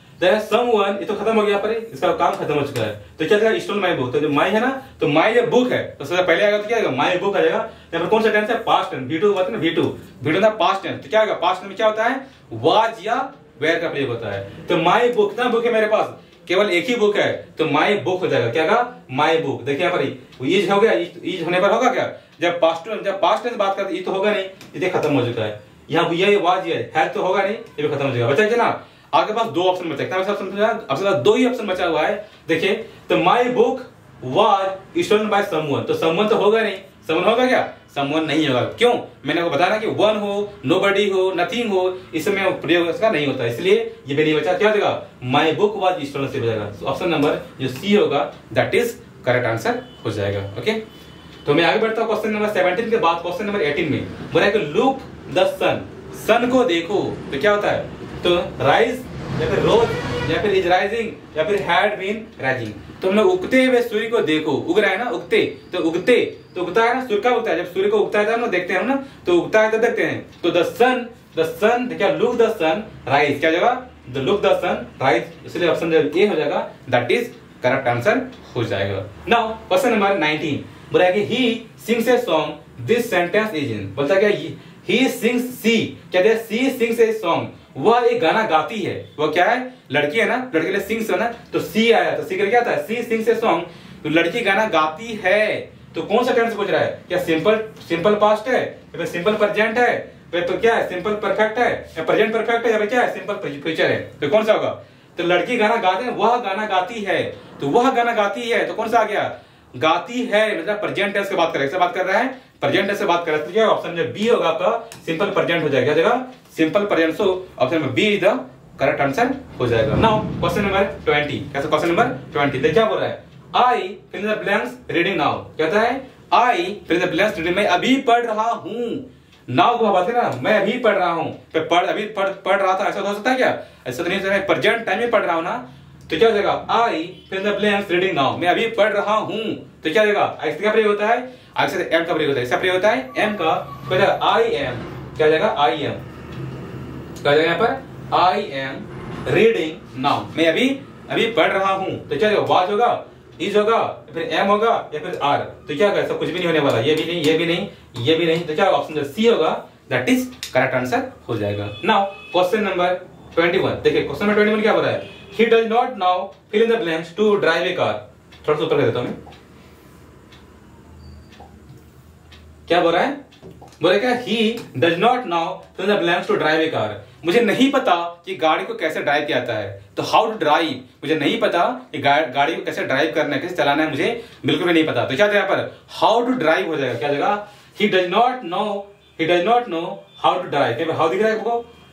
समवन, ये तो खत्म हो गया पर, इसका काम खत्म हो चुका है। तो क्या देगा? Stole my book. तो जो माय है ना, तो माय ये बुक है, तो सबसे पहले आएगा तो क्या आएगा? माय बुक आ जाएगा। यहाँ पर कौन सा टेंस है? Past tense. वी टू बात है ना, वी टू वी टू ना पास्ट टेंस। तो क्या आएगा? पास्ट टेंस में क्या होता है? वाज या वेयर का प्रयोग होता है। तो माय बुक, कितना बुक है मेरे पास? केवल एक ही बुक है, तो माय बुक हो जाएगा। क्या होगा? My book. देखिए यहाँ पर ईज हो गया, ईज होने पर होगा क्या? जब पास्ट जब पास्ट टेंस बात करते, ये तो होगा नहीं, ये खत्म हो चुका है। यहाँ ये वाज ये है तो होगा नहीं, ये भी खत्म हो जाएगा। बचा ना, आपके पास दो ऑप्शन बचा, आपके पास दो ही ऑप्शन बचा हुआ है। देखिए, तो my book was stolen by someone, तो समवन तो होगा नहीं, समवन होगा क्या? समवन नहीं होगा। क्यों? मैंने आपको बताया ना कि वन हो, नोबडी हो, नथिंग हो, इसमें प्रयोग इसका नहीं होता, इसलिए ये भी नहीं बचा। क्या देगा? माय बुक वाज स्टोलन से बचेगा। ऑप्शन नंबर जो सी होगा दैट इज करेक्ट आंसर हो जाएगा। ओके, तो मैं आगे बढ़ता हूँ क्वेश्चन नंबर सेवेंटीन के बाद क्वेश्चन नंबर एटीन में बोला है कि लुक द सन, सन को देखो। तो क्या होता है? तो राइज या फिर रोज या फिर इज राइजिंग या फिर हैड बीन राइजिंग। तो हम लोग उगते हुए सूर्य को देखो, उग रहा है ना, उगते, तो उगते तो उगता है ना, सूर्य कब उगता है? जब सूर्य को उगता है तो हम लोग देखते हैं ना, तो उगता है तो देखते हैं। तो द सन, द सन क्या? Look the sun rise. क्या जगह? The look the sun rise, इसलिए ऑप्शन ए हो जाएगा, दैट इज करेक्ट आंसर हो जाएगा। नाउ क्वेश्चन नंबर नाइनटीन बोला है कि he sings a song, this sentence is in. बोलता है क्या? ही सिंग्स, सी क्या है? सी सिंग्स ए सॉन्ग, वह एक गाना गाती है। वो क्या है? लड़की है ना, लड़के के लिए सिंग्स है ना, तो सी आया, तो सी के लिए क्या था? सी सिंग्स ए सॉन्ग, तो लड़की गाना गाती है। तो कौन सा टेंस पूछ रहा है? क्या सिंपल सिंपल पास्ट है या फिर सिंपल प्रेजेंट है, तो क्या है? सिंपल परफेक्ट है या प्रेजेंट परफेक्ट है या फिर क्या है? सिंपल फ्यूचर है। तो कौन सा होगा? तो लड़की गाना गाते हैं, वह गाना गाती है, तो वह गाना गाती है, तो कौन सा आ गया? गाती है मतलब प्रेजेंट टेंस की बात कर रहा है, बात कर रहा है प्रेजेंट टेंस से बात कर रहा है। तो क्या ऑप्शन जो बी होगा आपका सिंपल प्रेजेंट हो जाएगा। जगह सिंपल प्रेजेंट, सो ऑप्शन में B is the correct answer हो जाएगा। नाउ क्वेश्चन नंबर ट्वेंटी, कैसे? क्वेश्चन नंबर ट्वेंटी देखिए क्या बोल रहा है? I fill the blanks reading now. कहता है I fill the blanks reading, मैं अभी पढ़ रहा हूँ। नाउ को बात है ना, मैं अभी पढ़ रहा हूँ, पढ़ अभी पढ़ पढ़ रहा था, ऐसा हो सकता है क्या? ऐसा तो नहीं, मैं प्रेजेंट टाइम में पढ़ रहा हूँ ना, तो क्या हो जाएगा? I fill the blanks reading now, मैं अभी पढ़ रहा हूँ। तो क्या हो जाएगा? इसका क्या प्रयोग होता है? आई से एम का प्रयोग होता है, इसका प्रयोग होता है एम का। तो आई एम, क्या हो जाएगा? आई एम, क्या हो जाएगा यहाँ पर? आई एम रीडिंग नाउ, मैं अभी अभी पढ़ रहा हूँ। तो क्या होगा? वाज होगा, इज होगा, या फिर एम होगा, या फिर आर। तो क्या होगा? सब कुछ भी नहीं होने वाला, ये भी नहीं, ये भी नहीं, ये भी नहीं। तो क्या ऑप्शन सी होगा, दैट इज करेक्ट आंसर हो जाएगा। Now question number twenty one देखिए, क्वेश्चन नंबर ट्वेंटी वन क्या बोल रहा है? He does not know fill in the blanks to drive a car. थोड़ा सा ऊपर कर देता हूं मैं। क्या बोल रहा है? बोले क्या? He does not know fill in the blanks to drive a car, मुझे नहीं पता कि गाड़ी को कैसे ड्राइव किया जाता है। तो हाउ टू ड्राइव, मुझे नहीं पता कि गा, गाड़ी को कैसे ड्राइव करना है, कैसे चलाना है, मुझे बिल्कुल भी नहीं पता। तो क्या यहाँ पर? हाउ टू ड्राइव हो जाएगा। क्या जगह? He does not know, he does not know how to drive. How दिख रहा है आपको?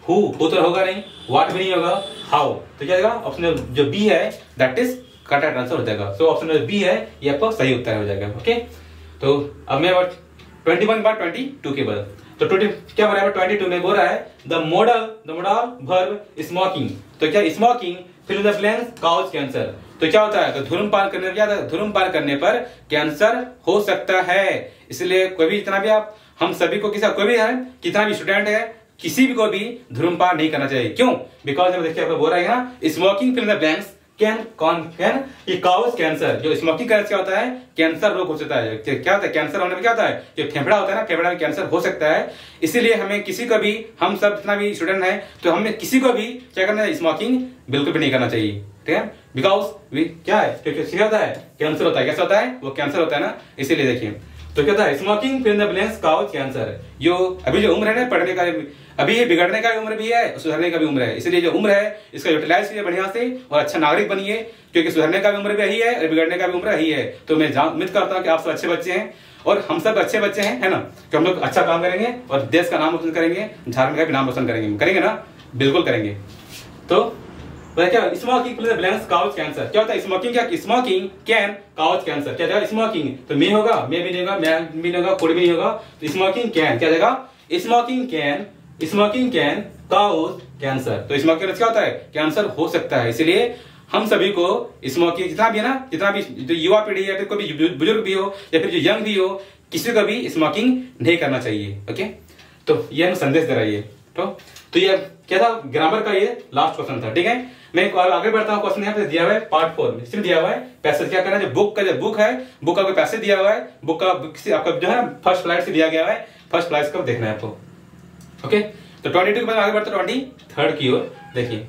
हु हु तो होगा नहीं, व्हाट भी नहीं होगा, हाउ। तो क्या आएगा ऑप्शन जो बी है दैट इज करेक्ट आंसर हो जाएगा। सो ऑप्शन जो बी है ये आपका सही उत्तर हो जाएगा। ओके, तो अब मैं ट्वेंटी वन बार ट्वेंटी टू के बाद तो ट्वेंटी क्या बराबर ट्वेंटी टू में बोल रहा है the model the model verb smoking. तो क्या smoking fill in the blanks cause cancer. तो क्या होता है तो धूम्रपान करने क्या धूम्रपान करने पर कैंसर हो सकता है। इसलिए कोई भी जितना भी आप हम सभी को किसी कोई भी है कितना भी स्टूडेंट है किसी भी को भी धूम्रपान नहीं करना चाहिए। क्यों? बिकॉज देखिए आपको बोल रहा है ना smoking fill in the blanks can कौन कैन ये काउज कैंसर। जो स्मोकिंग करने से क्या होता है कैंसर रोग हो सकता है। क्या होता है कैंसर होने में क्या होता है जो फेफड़ा होता है ना फेफड़ा में कैंसर हो सकता है। इसीलिए हमें किसी को भी हम सब जितना भी स्टूडेंट है तो हमें किसी को भी क्या करना है स्मोकिंग बिल्कुल भी नहीं करना चाहिए। ठीक है, बिकॉज क्या है क्योंकि क्या होता है कैंसर होता है। कैसा होता है वो कैंसर होता है ना। इसीलिए देखिए तो क्या होता है smoking fill in the blanks cause cancer. जो अभी जो उम्र है ना पढ़ने का अभी ये बिगड़ने का भी उम्र भी है सुधरने का भी उम्र है। इसलिए जो उम्र है इसका यूटिलाइज कीजिए बढ़िया से और अच्छा नागरिक बनिए क्योंकि सुधरने का भी उम्र भी यही है और बिगड़ने का भी उम्र यही है। तो मैं उम्मीद करता हूँ कि आप सब अच्छे बच्चे हैं और हम सब अच्छे बच्चे हैं है ना कि हम लोग अच्छा काम करेंगे और देश का नाम रोशन करेंगे झारखंड का भी नाम रोशन करेंगे करेंगे ना बिल्कुल करेंगे। तो क्या smoking fill in the blanks cause cancer क्या होता है स्मोकिंग क्या स्मोकिंग कैन काउज कैंसर। क्या जाएगा स्मोकिंग तो मे होगा मे भी नहीं होगा मैं भी नहीं होगा कोड भी नहीं होगा। तो स्मोकिंग कैन क्या जाएगा smoking can smoking can cause cancer. तो स्मोकिंग क्या होता है कैंसर हो सकता है। इसलिए हम सभी को स्मोकिंग जितना भी है ना जितना भी जो युवा पीढ़ी है फिर कोई भी बुजुर्ग भी हो या फिर जो यंग भी हो किसी को भी स्मोकिंग नहीं करना चाहिए। ओके, तो ये हम संदेश दे रहा है। तो तो ये क्या था ग्रामर का ये लास्ट क्वेश्चन था। ठीक है, मैं आगे बढ़ता हूँ। क्वेश्चन यहाँ पे दिया हुआ है पार्ट फोर में सिर्फ दिया हुआ है पैसेज क्या करना है जो बुक का जो बुक है बुक का कोई पैसेज दिया हुआ है बुक का किसी आपका जो है फर्स्ट फ्लाइट से दिया गया है फर्स्ट फ्लाइट का देखना है आपको। ओके, तो ट्वेंटी टू के बाद आगे बढ़ते ट्वेंटी थर्ड की ओर। देखिए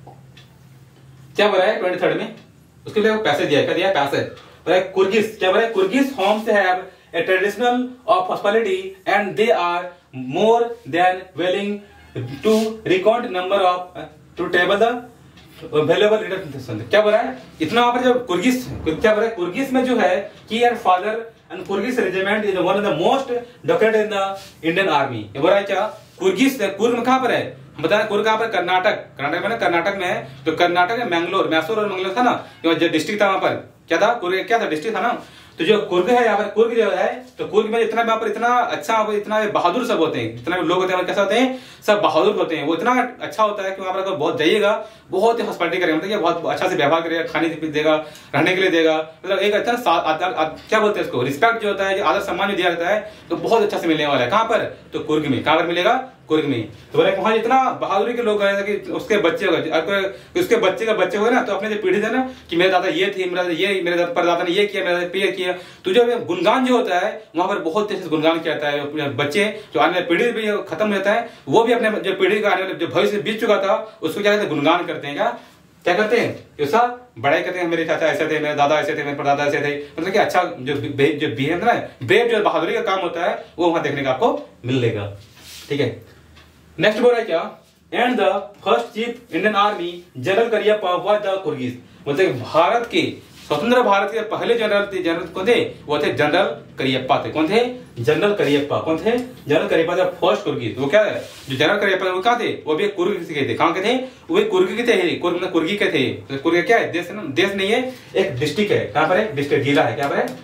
क्या बोला है ट्वेंटी थर्ड में उसके लिए पैसेज दिया है। क्या दिया है पैसेज बोला है कुर्गिस क्या बोला है Coorgis homes have a traditional of hospitality and they are more than willing to recount number of uh, to table the valuable return। क्या बोल रहा है इतना वहां पर जो कुर्गिस क्या बोल रहा है कुर्गिस में जो है कि यार father and Coorgis regiment is one of the most documented in the Indian army. ये बोल रहा है क्या कुर्गिस कुर्ग में कहां पर है बता कुर्ग कहां पर कर्नाटक कर्नाटक में कर्नाटक में है। तो कर्नाटक में मैंगलोर मैसूर और मंगलोर था ना जो डिस्ट्रिक्ट था वहां पर क्या था कुर्ग क्या था डिस्ट्रिक्ट था ना। तो जो कुर्ग है यहाँ पर कुर्ग जो है तो कुर्ग में इतना वहां पर इतना अच्छा इतना बहादुर सब होते हैं जितना लोग होते हैं कैसे होते हैं सब बहादुर होते हैं। वो इतना अच्छा होता है कि वहां पर अगर बहुत जाइएगा बहुत ही हॉस्पिटलिटी करेगा मतलब बहुत अच्छा से व्यवहार करेगा खाने देगा रहने के लिए देगा मतलब एक अच्छा क्या बोलते हैं इसको रिस्पेक्ट जो होता है आदर सम्मान जो दिया जाता है तो बहुत अच्छा से मिलने वाला है। कहां पर तो कुर्ग में कहां पर मिलेगा कुर्ग में। तो बोले वहां इतना बहादुरी के लोग हैं कि उसके बच्चे होगा उसके बच्चे का बच्चे होगा ना तो अपने जो पीढ़ी थे ना कि मेरे दादा ये थी मेरा ये मेरे परदादा ने ये किया मेरा ये किया। तो जो गुणगान जो होता है वहां पर बहुत तेज गुणगान किया जाता है। बच्चे जो आने वाली पीढ़ी भी खत्म हो जाता है वो भी अपने जो पीढ़ी का आने वाले जो भविष्य बीत चुका था उसको क्या कहते हैं गुणगान करते हैं। क्या क्या करते हैं ऐसा बड़ाई करते हैं मेरे चाचा ऐसे थे मेरे दादा ऐसे थे मेरे परदादा ऐसे थे मतलब कि अच्छा जो जो बिहेव ना ब्रेव जो बहादुरी का काम होता है वो वहां देखने का आपको मिलेगा। ठीक है, नेक्स्ट बोल रहा है क्या and the first chief Indian army general Cariappa was the Coorgis. मतलब भारत के स्वतंत्र भारत के पहले जनरल थे जनरल कौन थे वो थे जनरल करियप्पा थे। कौन थे जनरल करियप्पा कौन थे जनरल करियप्पा थे फर्स्ट कुर्गिस। वो क्या है जो जनरल करियप्पा वो कहाँ थे वो भी कुर्ग के थे। कहाँ के थे वो कुर्ग के थे कुर्ग में कुर्गी के थे। तो कुर्ग क्या है देश है ना देश नहीं है एक डिस्ट्रिक्ट है। कहाँ पर है डिस्ट्रिक्ट जिला है क्या पर है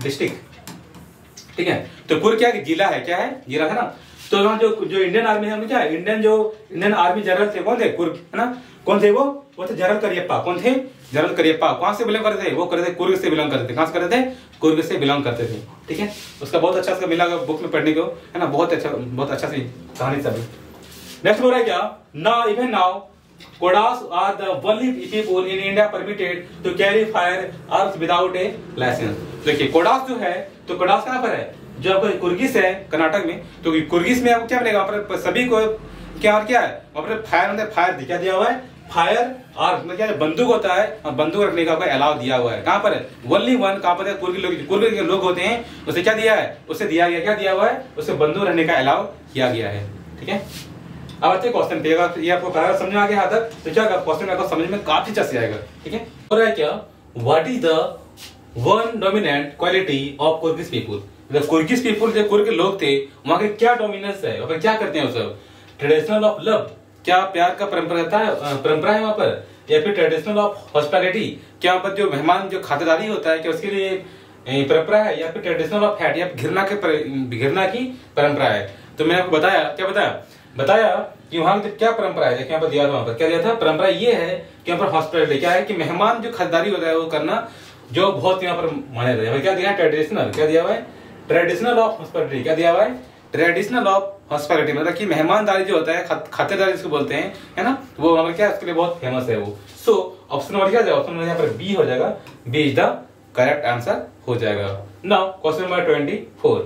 डिस्ट्रिक्ट। ठीक है, तो कुर्ग क्या है जिला है क्या है जिला है ना। तो वहां जो जो इंडियन आर्मी है क्या इंडियन जो इंडियन आर्मी जनरल थे कौन थे कुर्ग है ना कौन थे वो वो थे जनरल करियप्पा। कौन थे जनरल करियप्पा कहां से बिलोंग करते थे वो करते थे कुर्ग से बिलोंग करते थे। कहां से करते थे कुर्ग से बिलोंग करते थे। ठीक है, उसका बहुत अच्छा सा मिला बुक में पढ़ने को है ना बहुत अच्छा बहुत अच्छा सी कहानी सब। नेक्स्ट बोल रहा है क्या now even now Kodavas are the only people in India permitted to carry firearms without a licence. देखिए कोडास जो है तो कोडास कहां पर है जो आपको कुर्गिस है कर्नाटक में। तो कुर्गिस में आपको क्या मिलेगा पर सभी को क्या और क्या है वहां पर फायर मतलब फायर क्या दिया हुआ है फायर आर्म मतलब क्या बंदूक होता है और बंदूक रखने का अलाउ दिया हुआ है। कहां पर है ओनली वन कहां पर है कुर्ग लोग कुर्ग के लोग होते हैं उसे क्या दिया है उसे दिया गया क्या दिया हुआ है उसे बंदूक रखने का अलाउ किया गया है। ठीक है, अब अच्छे क्वेश्चन पे ये आपको पैराग्राफ समझ में आ गया यहाँ तक तो क्या क्वेश्चन आपको समझ में काफी अच्छा से आएगा। ठीक है, हो रहा है क्या what is the one dominant quality of Coorgis people. Coorgis people जो कुर्ग के लोग थे वहां के क्या डोमिनेंस है वहां क्या करते हैं वो सब ट्रेडिशनल ऑफ लव क्या प्यार का परंपरा है परंपरा है वहां पर, या फिर ट्रेडिशनल ऑफ हॉस्पिटैलिटी, क्या वहां पर जो मेहमान जो खातिरदारी होता है क्या उसके लिए परंपरा है, या फिर ट्रेडिशनल ऑफ हैट, या फिर घृणा के घृणा की परंपरा है। तो मैंने आपको बताया, क्या बताया बताया कि वहां की क्या परंपरा है। देखिए यहाँ पर दिया था, वहां पर क्या दिया था, परंपरा ये है कि यहाँ पर हॉस्पिटैलिटी क्या है कि मेहमान जो खातिरदारी होता है वो करना जो बहुत यहाँ पर माने जाते हैं। क्या दिया है, ट्रेडिशनल, क्या दिया हुआ है, ट्रेडिशनल ऑफ हॉस्पिटैलिटी, क्या दिया हुआ है, ट्रेडिशनल ऑफ हॉस्पिटैलिटी, मतलब कि मेहमानदारी जो होता है, खातिरदारी जिसको बोलते हैं, है ना, वो हमारे क्या उसके लिए बहुत फेमस है वो। सो ऑप्शन नंबर क्या जाएगा, ऑप्शन नंबर यहाँ पर बी हो जाएगा, B is the correct answer हो जाएगा। Now question number twenty four,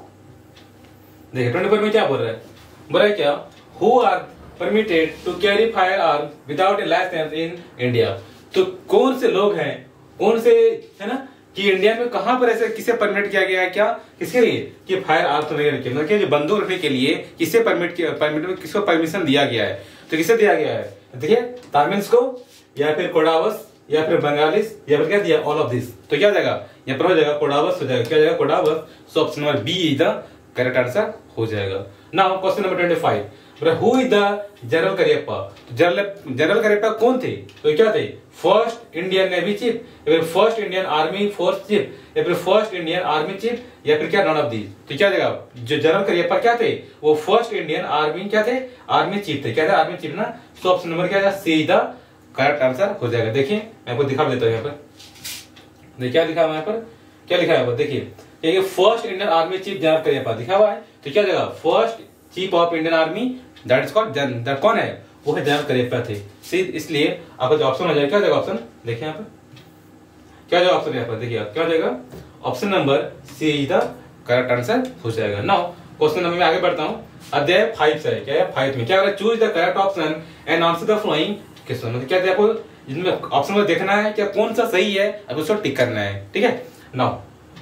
देखिए ट्वेंटी फोर में क्या बोल रहा है, बोल रहा है क्या, who are permitted to carry firearm without a licence in India. तो कौन से लोग हैं, कौन से, है ना, कि इंडिया में कहां पर ऐसे किसे परमिट किया गया है, क्या किसके लिए, कि फायर आर्म्स नहीं रखे, मतलब कि जो बंदूक रखने के लिए किसे परमिट किया, परमिट में किसको परमिशन दिया गया है। तो किसे दिया गया है, देखिए तामिल्स को, या फिर कोडावस, या फिर बंगालिस, या फिर क्या दिया, ऑल ऑफ दिस। तो क्या हो जाएगा, यहाँ पर हो जाएगा कोडावस हो जाएगा, क्या हो जाएगा, Kodavas. So option number B is the correct answer हो जाएगा। Now question number twenty five, who is the general Cariappa. General general Cariappa कौन थे, तो क्या थे, फर्स्ट इंडियन नेवी चीफ, या फिर first Indian army force chief, या फिर फर्स्ट इंडियन आर्मी चीफ, या फिर क्या, नॉन ऑफ दीज। तो क्या देगा, जो जनरल करियप्पा क्या थे, वो फर्स्ट इंडियन आर्मी क्या थे, आर्मी चीफ थे, क्या थे, आर्मी चीफ ना। सो ऑप्शन नंबर क्या है, सी द करेक्ट आंसर हो जाएगा। देखिए मैं आपको दिखा देता हूँ यहाँ पर, देखिए क्या लिखा है यहाँ पर, क्या लिखा है यहाँ पर, देखिए first Indian army chief general Cariappa दिखा हुआ है। तो क्या देगा, first chief of Indian army, that is called जन, दैट कौन है, वो है जनरल करियप्पा थे। इसलिए आपका जो ऑप्शन हो जाएगा, क्या जाएगा ऑप्शन, देखिए यहाँ पर क्या जाएगा ऑप्शन, यहाँ पर देखिए क्या जाएगा, option number C is the correct answer हो जाएगा। नाउ क्वेश्चन नंबर में आगे बढ़ता हूँ, अध्याय फाइव से क्या है, फाइव में क्या है, choose the correct option and answer the following question. मतलब क्या आपको इसमें ऑप्शन में देखना है क्या कौन सा सही है, अब उसको टिक करना है, ठीक है। Now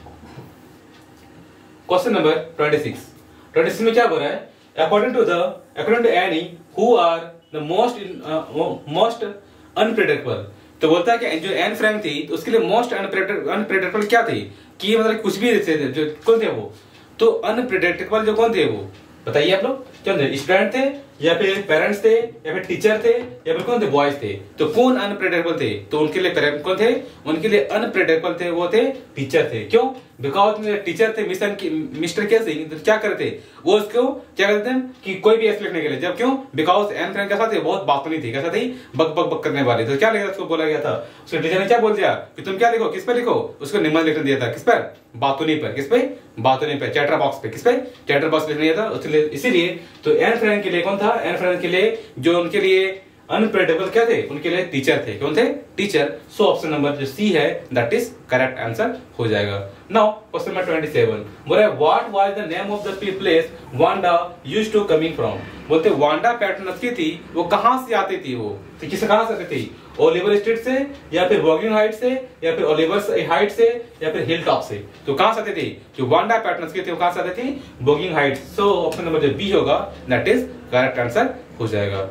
question number twenty six, twenty six में क्या बोल रहा है, according to the according to Annie who are the most most unpredictable. तो बोलता है कि जो एन फ्रैंक थी तो उसके लिए मोस्ट अनप्रेडिक्टेबल क्या थी, कि मतलब कुछ भी जो कौन थे वो, तो अनप्रेडिक्टेबल जो कौन थे वो बताइए आप लोग, क्या थे, स्टूडेंट थे, या फिर पेरेंट्स थे, या फिर टीचर थे, या फिर कौन थे, बॉयज थे। तो कौन अनप्रेडिक्टेबल थे, तो उनके लिए पेरेंट कौन थे, उनके लिए अनप्रेडिक्टेबल थे वो थे टीचर थे। क्यों, बिकॉज टीचर थे मिस्टर मिस्टर क्या थे, तो क्या करते वो उसको क्या करते हैं कि कोई भी ऐसे लिखने के लिए, जब क्यों, बिकॉज एन फ्रैंक कैसा थे, बहुत बातूनी थी, कैसा थी, बक बक बक करने वाली। तो क्या लिखा उसको बोला गया था, उसके टीचर ने क्या बोल दिया कि तुम क्या लिखो, किस पे लिखो, उसको निम्न लिखने दिया था, किस पर, बातूनी पर, किस पे, बातूनी पे, चैटर बॉक्स पे, किस पे, चैटर बॉक्स लिखने दिया था। इसीलिए तो एन फ्रैंक के लिए कौन था, एन फ्रैंक के लिए जो उनके लिए अनप्रेडिक्टेबल क्या थे, उनके लिए टीचर थे, कौन थे, टीचर। सो ऑप्शन नंबर जो सी है दैट इज करेक्ट आंसर हो जाएगा। Now question number twenty seven, बोले what was the name of the place Wanda used to coming from. बोलते वांडा पैटर्नस्की थी, वो कहां से आती थी, वो तो किसे कहां से आती थी, ओलिवर स्ट्रीट से, या फिर वॉगिंग हाइट से, या फिर ओलिवर हाइट से, या फिर हिल टॉप से। तो कहां से आती थी, जो वांडा पैटर्नस्की थी वो कहां से आती थी, वॉगिंग हाइट। सो ऑप्शन नंबर जो बी होगा दैट इज करेक्ट आंसर हो जाएगा।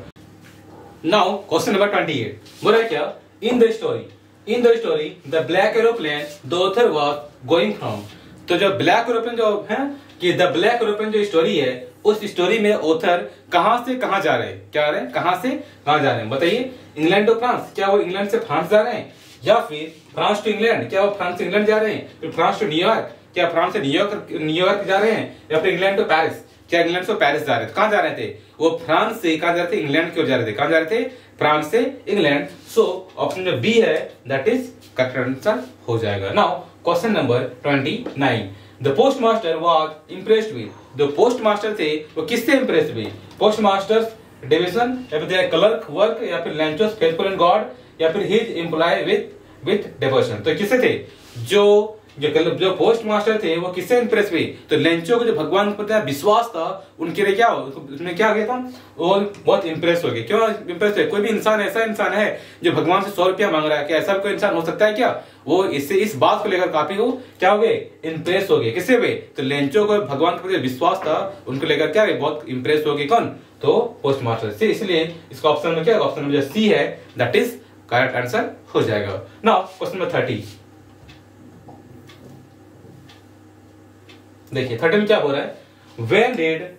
Now question number twenty eight, बोला क्या, in the story in the story the black aeroplane the author was going from. तो जो ब्लैक एरोप्लेन जो है कि द ब्लैक एरोप्लेन जो स्टोरी है, उस स्टोरी में ऑथर कहां से कहां जा रहे हैं, क्या आ रहे हैं, कहां से कहां जा रहे हैं, बताइए। इंग्लैंड टू फ्रांस, क्या वो इंग्लैंड से फ्रांस जा रहे हैं, या फिर फ्रांस टू इंग्लैंड, क्या वो फ्रांस से इंग्लैंड जा रहे हैं, फिर फ्रांस टू न्यूयॉर्क, क्या फ्रांस से न्यूयॉर्क न्यूयॉर्क जा रहे हैं, या फिर इंग्लैंड टू पेरिस, क्या इंग्लैंड से पेरिस जा रहे थे। कहां जा रहे थे वो, फ्रांस से कहां जा रहे थे, इंग्लैंड की ओर जा रहे थे, कहां जा रहे थे, फ्रांस से इंग्लैंड। सो ऑप्शन जो बी है दैट इज करेक्ट आंसर हो जाएगा। Now question number twenty nine, the postmaster was impressed with. जो पोस्ट मास्टर थे वो किससे इम्प्रेस्ड हुए, पोस्ट मास्टर्स डिवीजन, या फिर क्लर्क वर्क, या फिर लेंचोस फेथफुल इन गॉड, या फिर his employ with with devotion. तो किससे थे, जो जो जो पोस्ट मास्टर थे वो किससे इंप्रेस हुए, तो लेंचो को जो भगवान के प्रति विश्वास था उनके लिए क्या उसमें क्या हो गया था, वो बहुत इंप्रेस हो गए। क्यों इंप्रेस हुए, कोई भी इंसान ऐसा इंसान है जो भगवान से सौ रुपया मांग रहा है, क्या ऐसा कोई इंसान हो सकता है क्या, वो इससे इस बात को लेकर काफी हो क्या हो गए, इंप्रेस हो गए। किससे हुए, तो लेंचो को भगवान के प्रति विश्वास था उनको लेकर क्या बहुत इंप्रेस हो गए, कौन, तो पोस्ट मास्टर से। इसलिए इसका ऑप्शन में क्या, ऑप्शन नंबर सी है दैट इज करेक्ट आंसर हो जाएगा। नाउ क्वेश्चन नंबर थर्टी, देखिए थर्टी में क्या हो रहा है, when did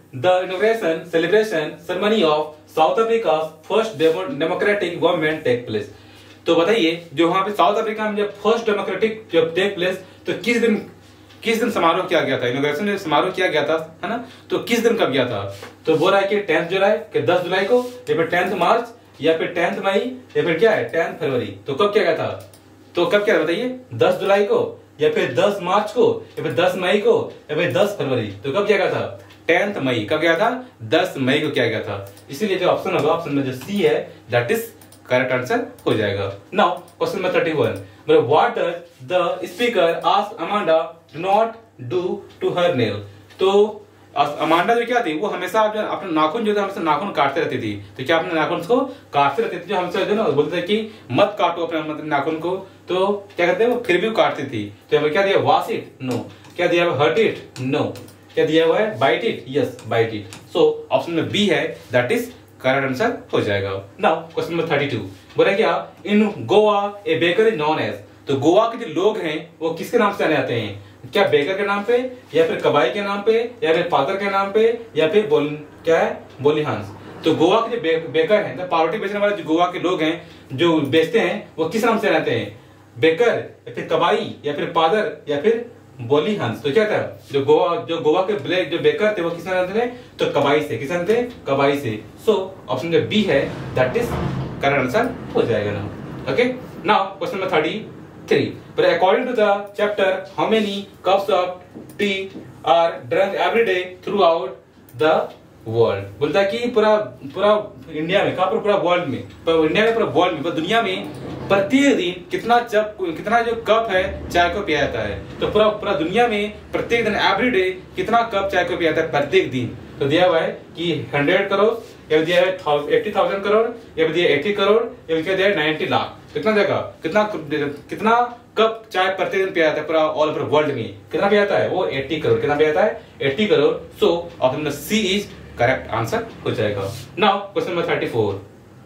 the inauguration celebration ceremony of South Africa first democratic government take place. तो बताइए जो वहां पे साउथ अफ्रीका में जब फर्स्ट डेमोक्रेटिक जब टेक प्लेस तो किस दिन किस दिन समारोह किया गया था, इनॉग्रेशन में समारोह किया गया था, है ना? तो किस दिन कब गया था? तो बोल रहा है कि टेंथ जुलाई के दस जुलाई को, या फिर टेंथ मार्च, या फिर टेंथ मई, या फिर क्या है टेंथ फरवरी। तो कब किया गया था? तो कब क्या बताइए, दस जुलाई को, या फिर दस मार्च को, या फिर दस मई को, या फिर दस फरवरी। तो कब किया गया था? Tenth May. कब गया था? दस मई को किया गया था। इसीलिए जो ऑप्शन होगा, ऑप्शन में जो सी है दैट इज करेक्ट आंसर हो जाएगा। Now question number thirty one, what does the speaker ask Amanda not do to her nail. तो अमांडा जो क्या थी वो हमेशा अपने नाखून जो था हमेशा नाखून काटते रहती थी। तो क्या अपने नाखून को काटते रहती थी, जो हमसे जो ना बोलते थे कि मत काटो अपने मतलब नाखून को, तो क्या करते हैं वो फिर भी वो काटती थी। तो हमें क्या दिया, वॉश इट, नो। क्या दिया हुआ, हर्ट इट, नो। क्या दिया हुआ है, bite it, yes bite it. So option में बी है दैट इज करेक्ट आंसर हो जाएगा। Now question number thirty two बोला क्या, in Goa a baker is known as. तो गोवा के जो लोग हैं वो किसके नाम से जाने जाते हैं? क्या बेकर के नाम पे, या फिर कबाई के नाम पे, या फिर फादर के नाम पे, या फिर बोल क्या है बोलीहांस। तो गोवा के जो बे, बेकर हैं, तो पावरटी बेचने वाले जो गोवा के लोग हैं जो बेचते हैं वो किस नाम से रहते हैं? बेकर, या फिर कबाई, या फिर पादर, या फिर बोलीहांस। तो क्या था, जो गोवा जो गोवा के ब्लैक जो बेकर थे वो किस नाम से? तो कबाई से। किस नाम से? कबाई से। सो ऑप्शन जो बी है दैट इज करेक्ट आंसर हो जाएगा ना। Okay, now question number thirty three, but according to the chapter, how many cups of tea are drunk every day throughout the world? बोलता है कि पूरा पूरा इंडिया में, कहाँ पर पूरा वर्ल्ड में, पर इंडिया में पूरा वर्ल्ड में, पूरा दुनिया में प्रत्येक दिन कितना जब कितना जो कप है चाय को पिया जाता है। तो पूरा पूरा दुनिया में प्रत्येक दिन एवरी डे कितना कप चाय को पिया जाता है प्रत्येक दिन। तो दिया हुआ है कि हंड्रेड करोड़, या दिया है एट्टी थाउजेंड करोड़, या दिया एटी करोड़, या दिया है नाइन्टी लाख। कितना जगह कितना कितना कप चाय प्रत्येक दिन पिया जाता है पूरा ऑल ओवर वर्ल्ड में? कितना पिया जाता है वो? अस्सी करोड़। कितना पिया जाता है? अस्सी crore. So option number C is correct answer हो जाएगा। Now question number thirty four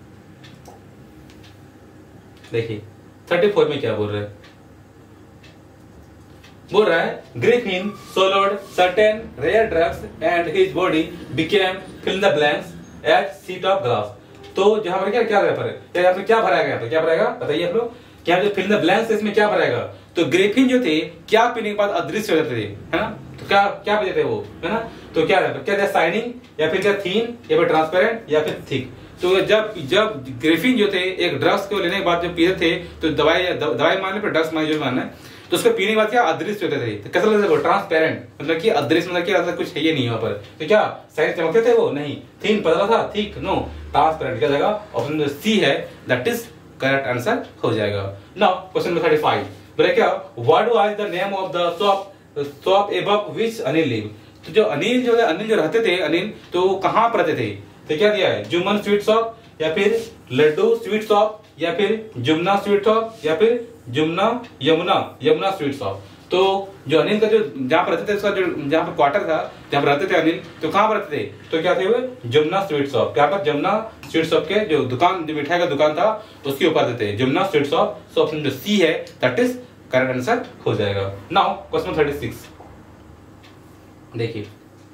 देखिए, थर्टी फोर में क्या बोल रहा है? बोल रहा है Griffin swallowed certain rare drugs and his body became fill in the blanks at sheet of glass। तो जहां पर क्या क्या पर यहाँ पे क्या भराया गया? तो क्या भराएगा बताइए आप लोग? क्या जो फिल द ब्लैंक्स इसमें क्या भराएगा? तो ग्रिफिन जो थे क्या पीने के बाद अदृश्य हो जाते थे, है ना? तो क्या क्या पीते थे वो, है ना? तो क्या क्या था, शाइनिंग, या फिर क्या थीन, या फिर ट्रांसपेरेंट, या फिर थिक। तो जब जब ग्रिफिन जो थे एक ड्रग्स को लेने के बाद जब पीते थे तो दवाई दवाई मानने पर ड्रग्स मानने जो मानना है, तो उसको पीने के बाद क्या अदृश्य होते थे। तो कैसा लगता था वो? ट्रांसपेरेंट, मतलब कि अदृश्य मतलब कि ऐसा कुछ है ये नहीं वहां पर। तो क्या साइड चमकते थे वो? नहीं। थीन पतला था, थिक नो, ट्रांसपेरेंट। क्या जगह ऑप्शन सी है दैट इज करेक्ट आंसर हो जाएगा। Now question number thirty five बोले क्या, what was the name of the shop shop above which Anil live. तो जो अनिल जो है अनिल जो रहते थे अनिल, तो वो कहां पर रहते थे? तो क्या दिया है, जुम्मन स्वीट शॉप, या फिर लड्डू स्वीट शॉप, या फिर जुमना स्वीट शॉप, या फिर जुमना यमुना यमुना स्वीट शॉप। तो जो अनिल का जो जहां पर रहते थे उसका जो जहां पर क्वार्टर था जहां पर रहते थे अनिल, तो कहां पर रहते थे? तो क्या थे वो? Jamuna sweet shop. क्या पर? जमुना स्वीट शॉप के जो दुकान जो मिठाई का दुकान था उसके ऊपर रहते थे, Jamuna sweet shop. So option जो सी है दैट इज करेक्ट आंसर हो जाएगा। नाउ क्वेश्चन थर्टी सिक्स देखिए,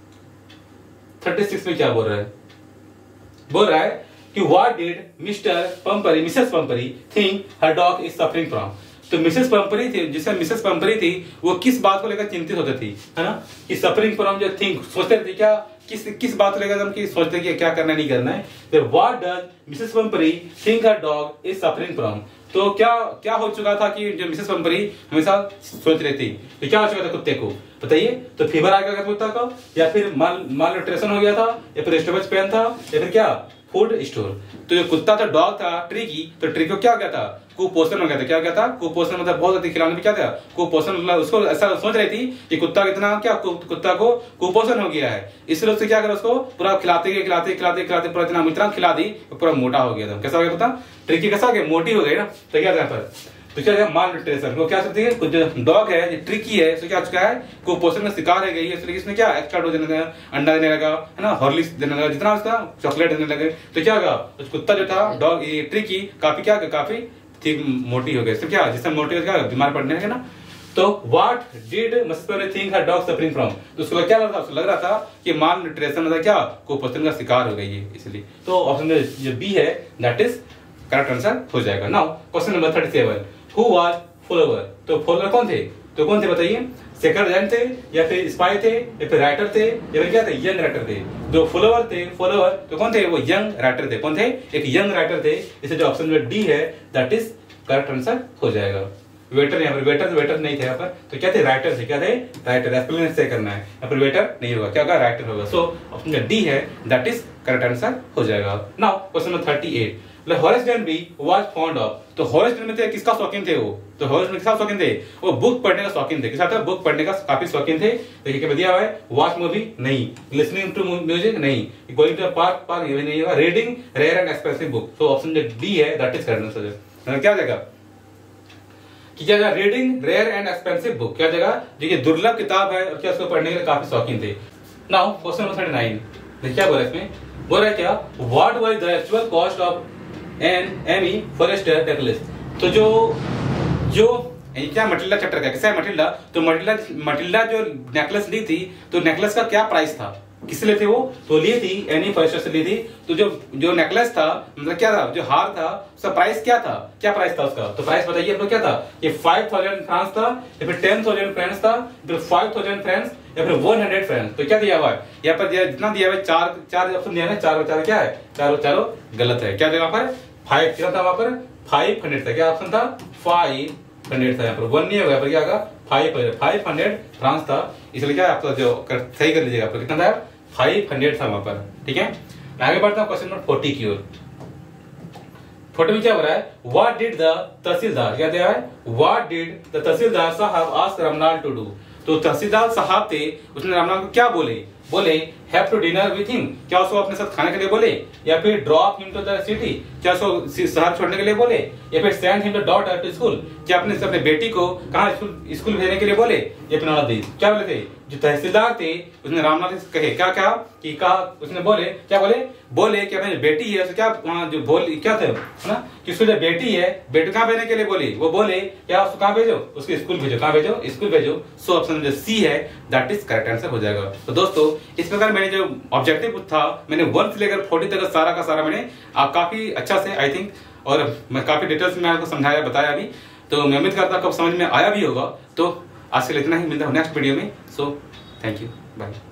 थर्टी सिक्स में क्या बोल रहा है? बोल रहा है कि what did mister Pumphrey Mrs Pumphrey think her dog is suffering from. तो मिसेस पंपरी थी, जिसे मिसेस पंपरी थी, वो किस बात को लेकर चिंतित होती थी, है ना? कि सफरिंग फ्रॉम जो थिंक सोचते थे, क्या किस किस बात को लेकर हम कि सोचते कि क्या करना नहीं करना है। तो what does Mrs Pumphrey think her dog is suffering from. तो क्या क्या हो चुका था कि जो मिसेस पंपरी हमेशा सोच रही थी, तो क्या हो चुका था कुत्ते को बताइए? तो फीवर आ गया कुत्ता का, या फिर माल माल न्यूट्रिशन हो गया था, या फिर स्टोमच पेन था, या फिर क्या फूड स्टोर। तो जो कुत्ता था डॉग था ट्रिकी, तो ट्रिकी को क्या गया था? कुपोषण हो गया था। क्या गया था? कुपोषण मतलब बहुत अधिक खिलाने में क्या था? कुपोषण मतलब उसको ऐसा सोच रही थी कि कुत्ता कितना क्या कुत्ता को कुपोषण हो गया है, इसलिए उससे क्या करा उसको पूरा खिलाते गए खिलाते खिलाते खिलाते पूरा इतना इतना खिला दी पूरा मोटा हो गया था। कैसा हो गया कुत्ता? ट्रिकी कैसा हो गया? मोटी हो गई ना। तो क्या था तो क्या माल न्यूट्रिशन वो क्या सकती है? कुछ जो डॉग है जो ट्रिकी है सो क्या चुका है? कुपोषण का शिकार है गई है, इसलिए इसमें क्या एक्स्ट्रा डोज देने लगा, अंडा देने लगा, है ना, हॉर्लिक्स देने लगा, जितना उसका चॉकलेट देने लगे। तो क्या होगा? उस कुत्ता जो था डॉग ये ट्रिकी काफी क्या काफी ठीक मोटी हो गई। तो क्या जिससे मोटी हो क्या बीमार पड़ने लगे ना। तो what did Mrs Perry think her dog suffering from, तो उसको क्या लग रहा था, उसको लग रहा था कि माल न्यूट्रिशन मतलब क्या कुपोषण का शिकार हो गई है, इसलिए तो ऑप्शन जो बी है दैट इज करेक्ट आंसर हो जाएगा। Now question number thirty seven, who was follower, तो फॉलोवर कौन थे, तो कौन थे बताइए, सेकंड एजेंट थे या फिर स्पाई थे या फिर राइटर थे या फिर क्या थे, यंग राइटर थे। जो फॉलोवर थे, फॉलोवर तो कौन थे, वो यंग राइटर थे, कौन थे, एक यंग राइटर थे, इसलिए जो ऑप्शन नंबर डी है दैट इज करेक्ट आंसर हो जाएगा। वेटर यहाँ पर वेटर वेटर नहीं थे यहाँ पर, तो क्या थे, राइटर थे, क्या थे, राइटर, एक्सप्लेन से करना है, यहाँ पर वेटर नहीं होगा, क्या होगा, राइटर होगा। सो ऑप्शन डी है दैट इज करेक्ट आंसर हो जाएगा। Now question number thirty eight, Horace Danbury was fond of, तो हॉरेस डेनबरी में किसका शौकीन थे वो, तो हॉरेस में किसका शौकीन थे, वो बुक पढ़ने का शौकीन थे, किसका था, बुक पढ़ने का काफी शौकीन थे। देखिए क्या दिया हुआ है, वॉच मूवी नहीं, लिसनिंग टू म्यूजिक नहीं, गोइंग टू पार्क पार्क ये नहीं होगा, reading rare and expensive book. So option जो डी है दैट इज करेक्ट आंसर। क्या जाएगा कि क्या जगह reading rare and expensive book, क्या जगह जो दुर्लभ किताब है और क्या उसको पढ़ने के लिए काफी शौकीन थे। Now question number thirty nine, देखिए क्या बोला इसमें, बोल रहा है क्या, what was the actual cost of an Amy Forrester necklace, तो जो जो क्या मटिल्डा चैप्टर का, कैसा है मटिल्डा, तो मटिल्डा मटिल्डा जो नेकलेस ली थी, तो नेकलेस का क्या प्राइस था, किससे लिए थे वो, तो लिए थी एनी फॉरेस्टर से ली थी। तो जो जो नेकलेस था मतलब क्या था, जो हार था उसका प्राइस क्या था, क्या प्राइस था उसका, तो प्राइस बताइए आप लोग क्या था, ये फाइव थाउजेंड फ्रांस था या फिर टेन थाउजेंड फ्रांस था, फिर फाइव थाउजेंड फ्रांस या फिर वन हंड्रेड फ्रांस। तो क्या दिया हुआ है यहाँ पर, जितना दिया हुआ है चार चार ऑप्शन दिया है ना, चारों चार क्या है, चारों चारों गलत है। क्या जगह पर फाइव क्या था, वहां पर फाइव हंड्रेड था, क्या ऑप्शन था, फाइव हंड्रेड था, यहाँ पर वन नहीं होगा, पर क्या होगा, फाइव फाइव हंड्रेड फ्रांस था, इसलिए क्या आपका जो कर, सही कर लीजिएगा, आपको कितना था, फाइव हंड्रेड था वहां पर। ठीक है, आगे बढ़ता हूं क्वेश्चन नंबर फोर्टी की ओर। फोर्टी में क्या हो रहा है, व्हाट डिड द तहसीलदार, क्या दिया है, व्हाट डिड द तहसीलदार साहब आस्क रामलाल टू डू, तो तहसीलदार साहब थे, उसने रामलाल को क्या बोले, बोले have to dinner with him, क्या उसको अपने साथ खाने के लिए बोले, या फिर drop him to the city, क्या उसको शहर छोड़ने के लिए बोले, या फिर send him the daughter to school, क्या अपने अपने बेटी को कहां स्कूल स्कूल भेजने के लिए बोले, या फिर नॉट, क्या बोले थे, जो तहसीलदार थे उसने रामनाथ से कहे क्या क्या कि कहा, उसने बोले क्या बोले, बोले कि अपनी बेटी है, क्या वहां जो बोल क्या थे ना, कि उसकी जो बेटी है, बेटी कहां भेजने के लिए बोली, वो बोले क्या उसको कहां भेजो, उसके स्कूल भेजो, कहां भेजो, स्कूल भेजो। सो ऑप्शन जो सी है दैट इज करेक्ट आंसर हो जाएगा। तो दोस्तों इस प्रकार मैंने जो ऑब्जेक्टिव था, मैंने वन से लेकर फोर्टी तक सारा का सारा मैंने आप काफी अच्छा से आई थिंक, और मैं काफी डिटेल्स में आपको समझाया बताया अभी, तो मैं उम्मीद करता हूँ आपको समझ में आया भी होगा। तो आज के लिए इतना ही, मिलता हूँ नेक्स्ट वीडियो में। So thank you, bye.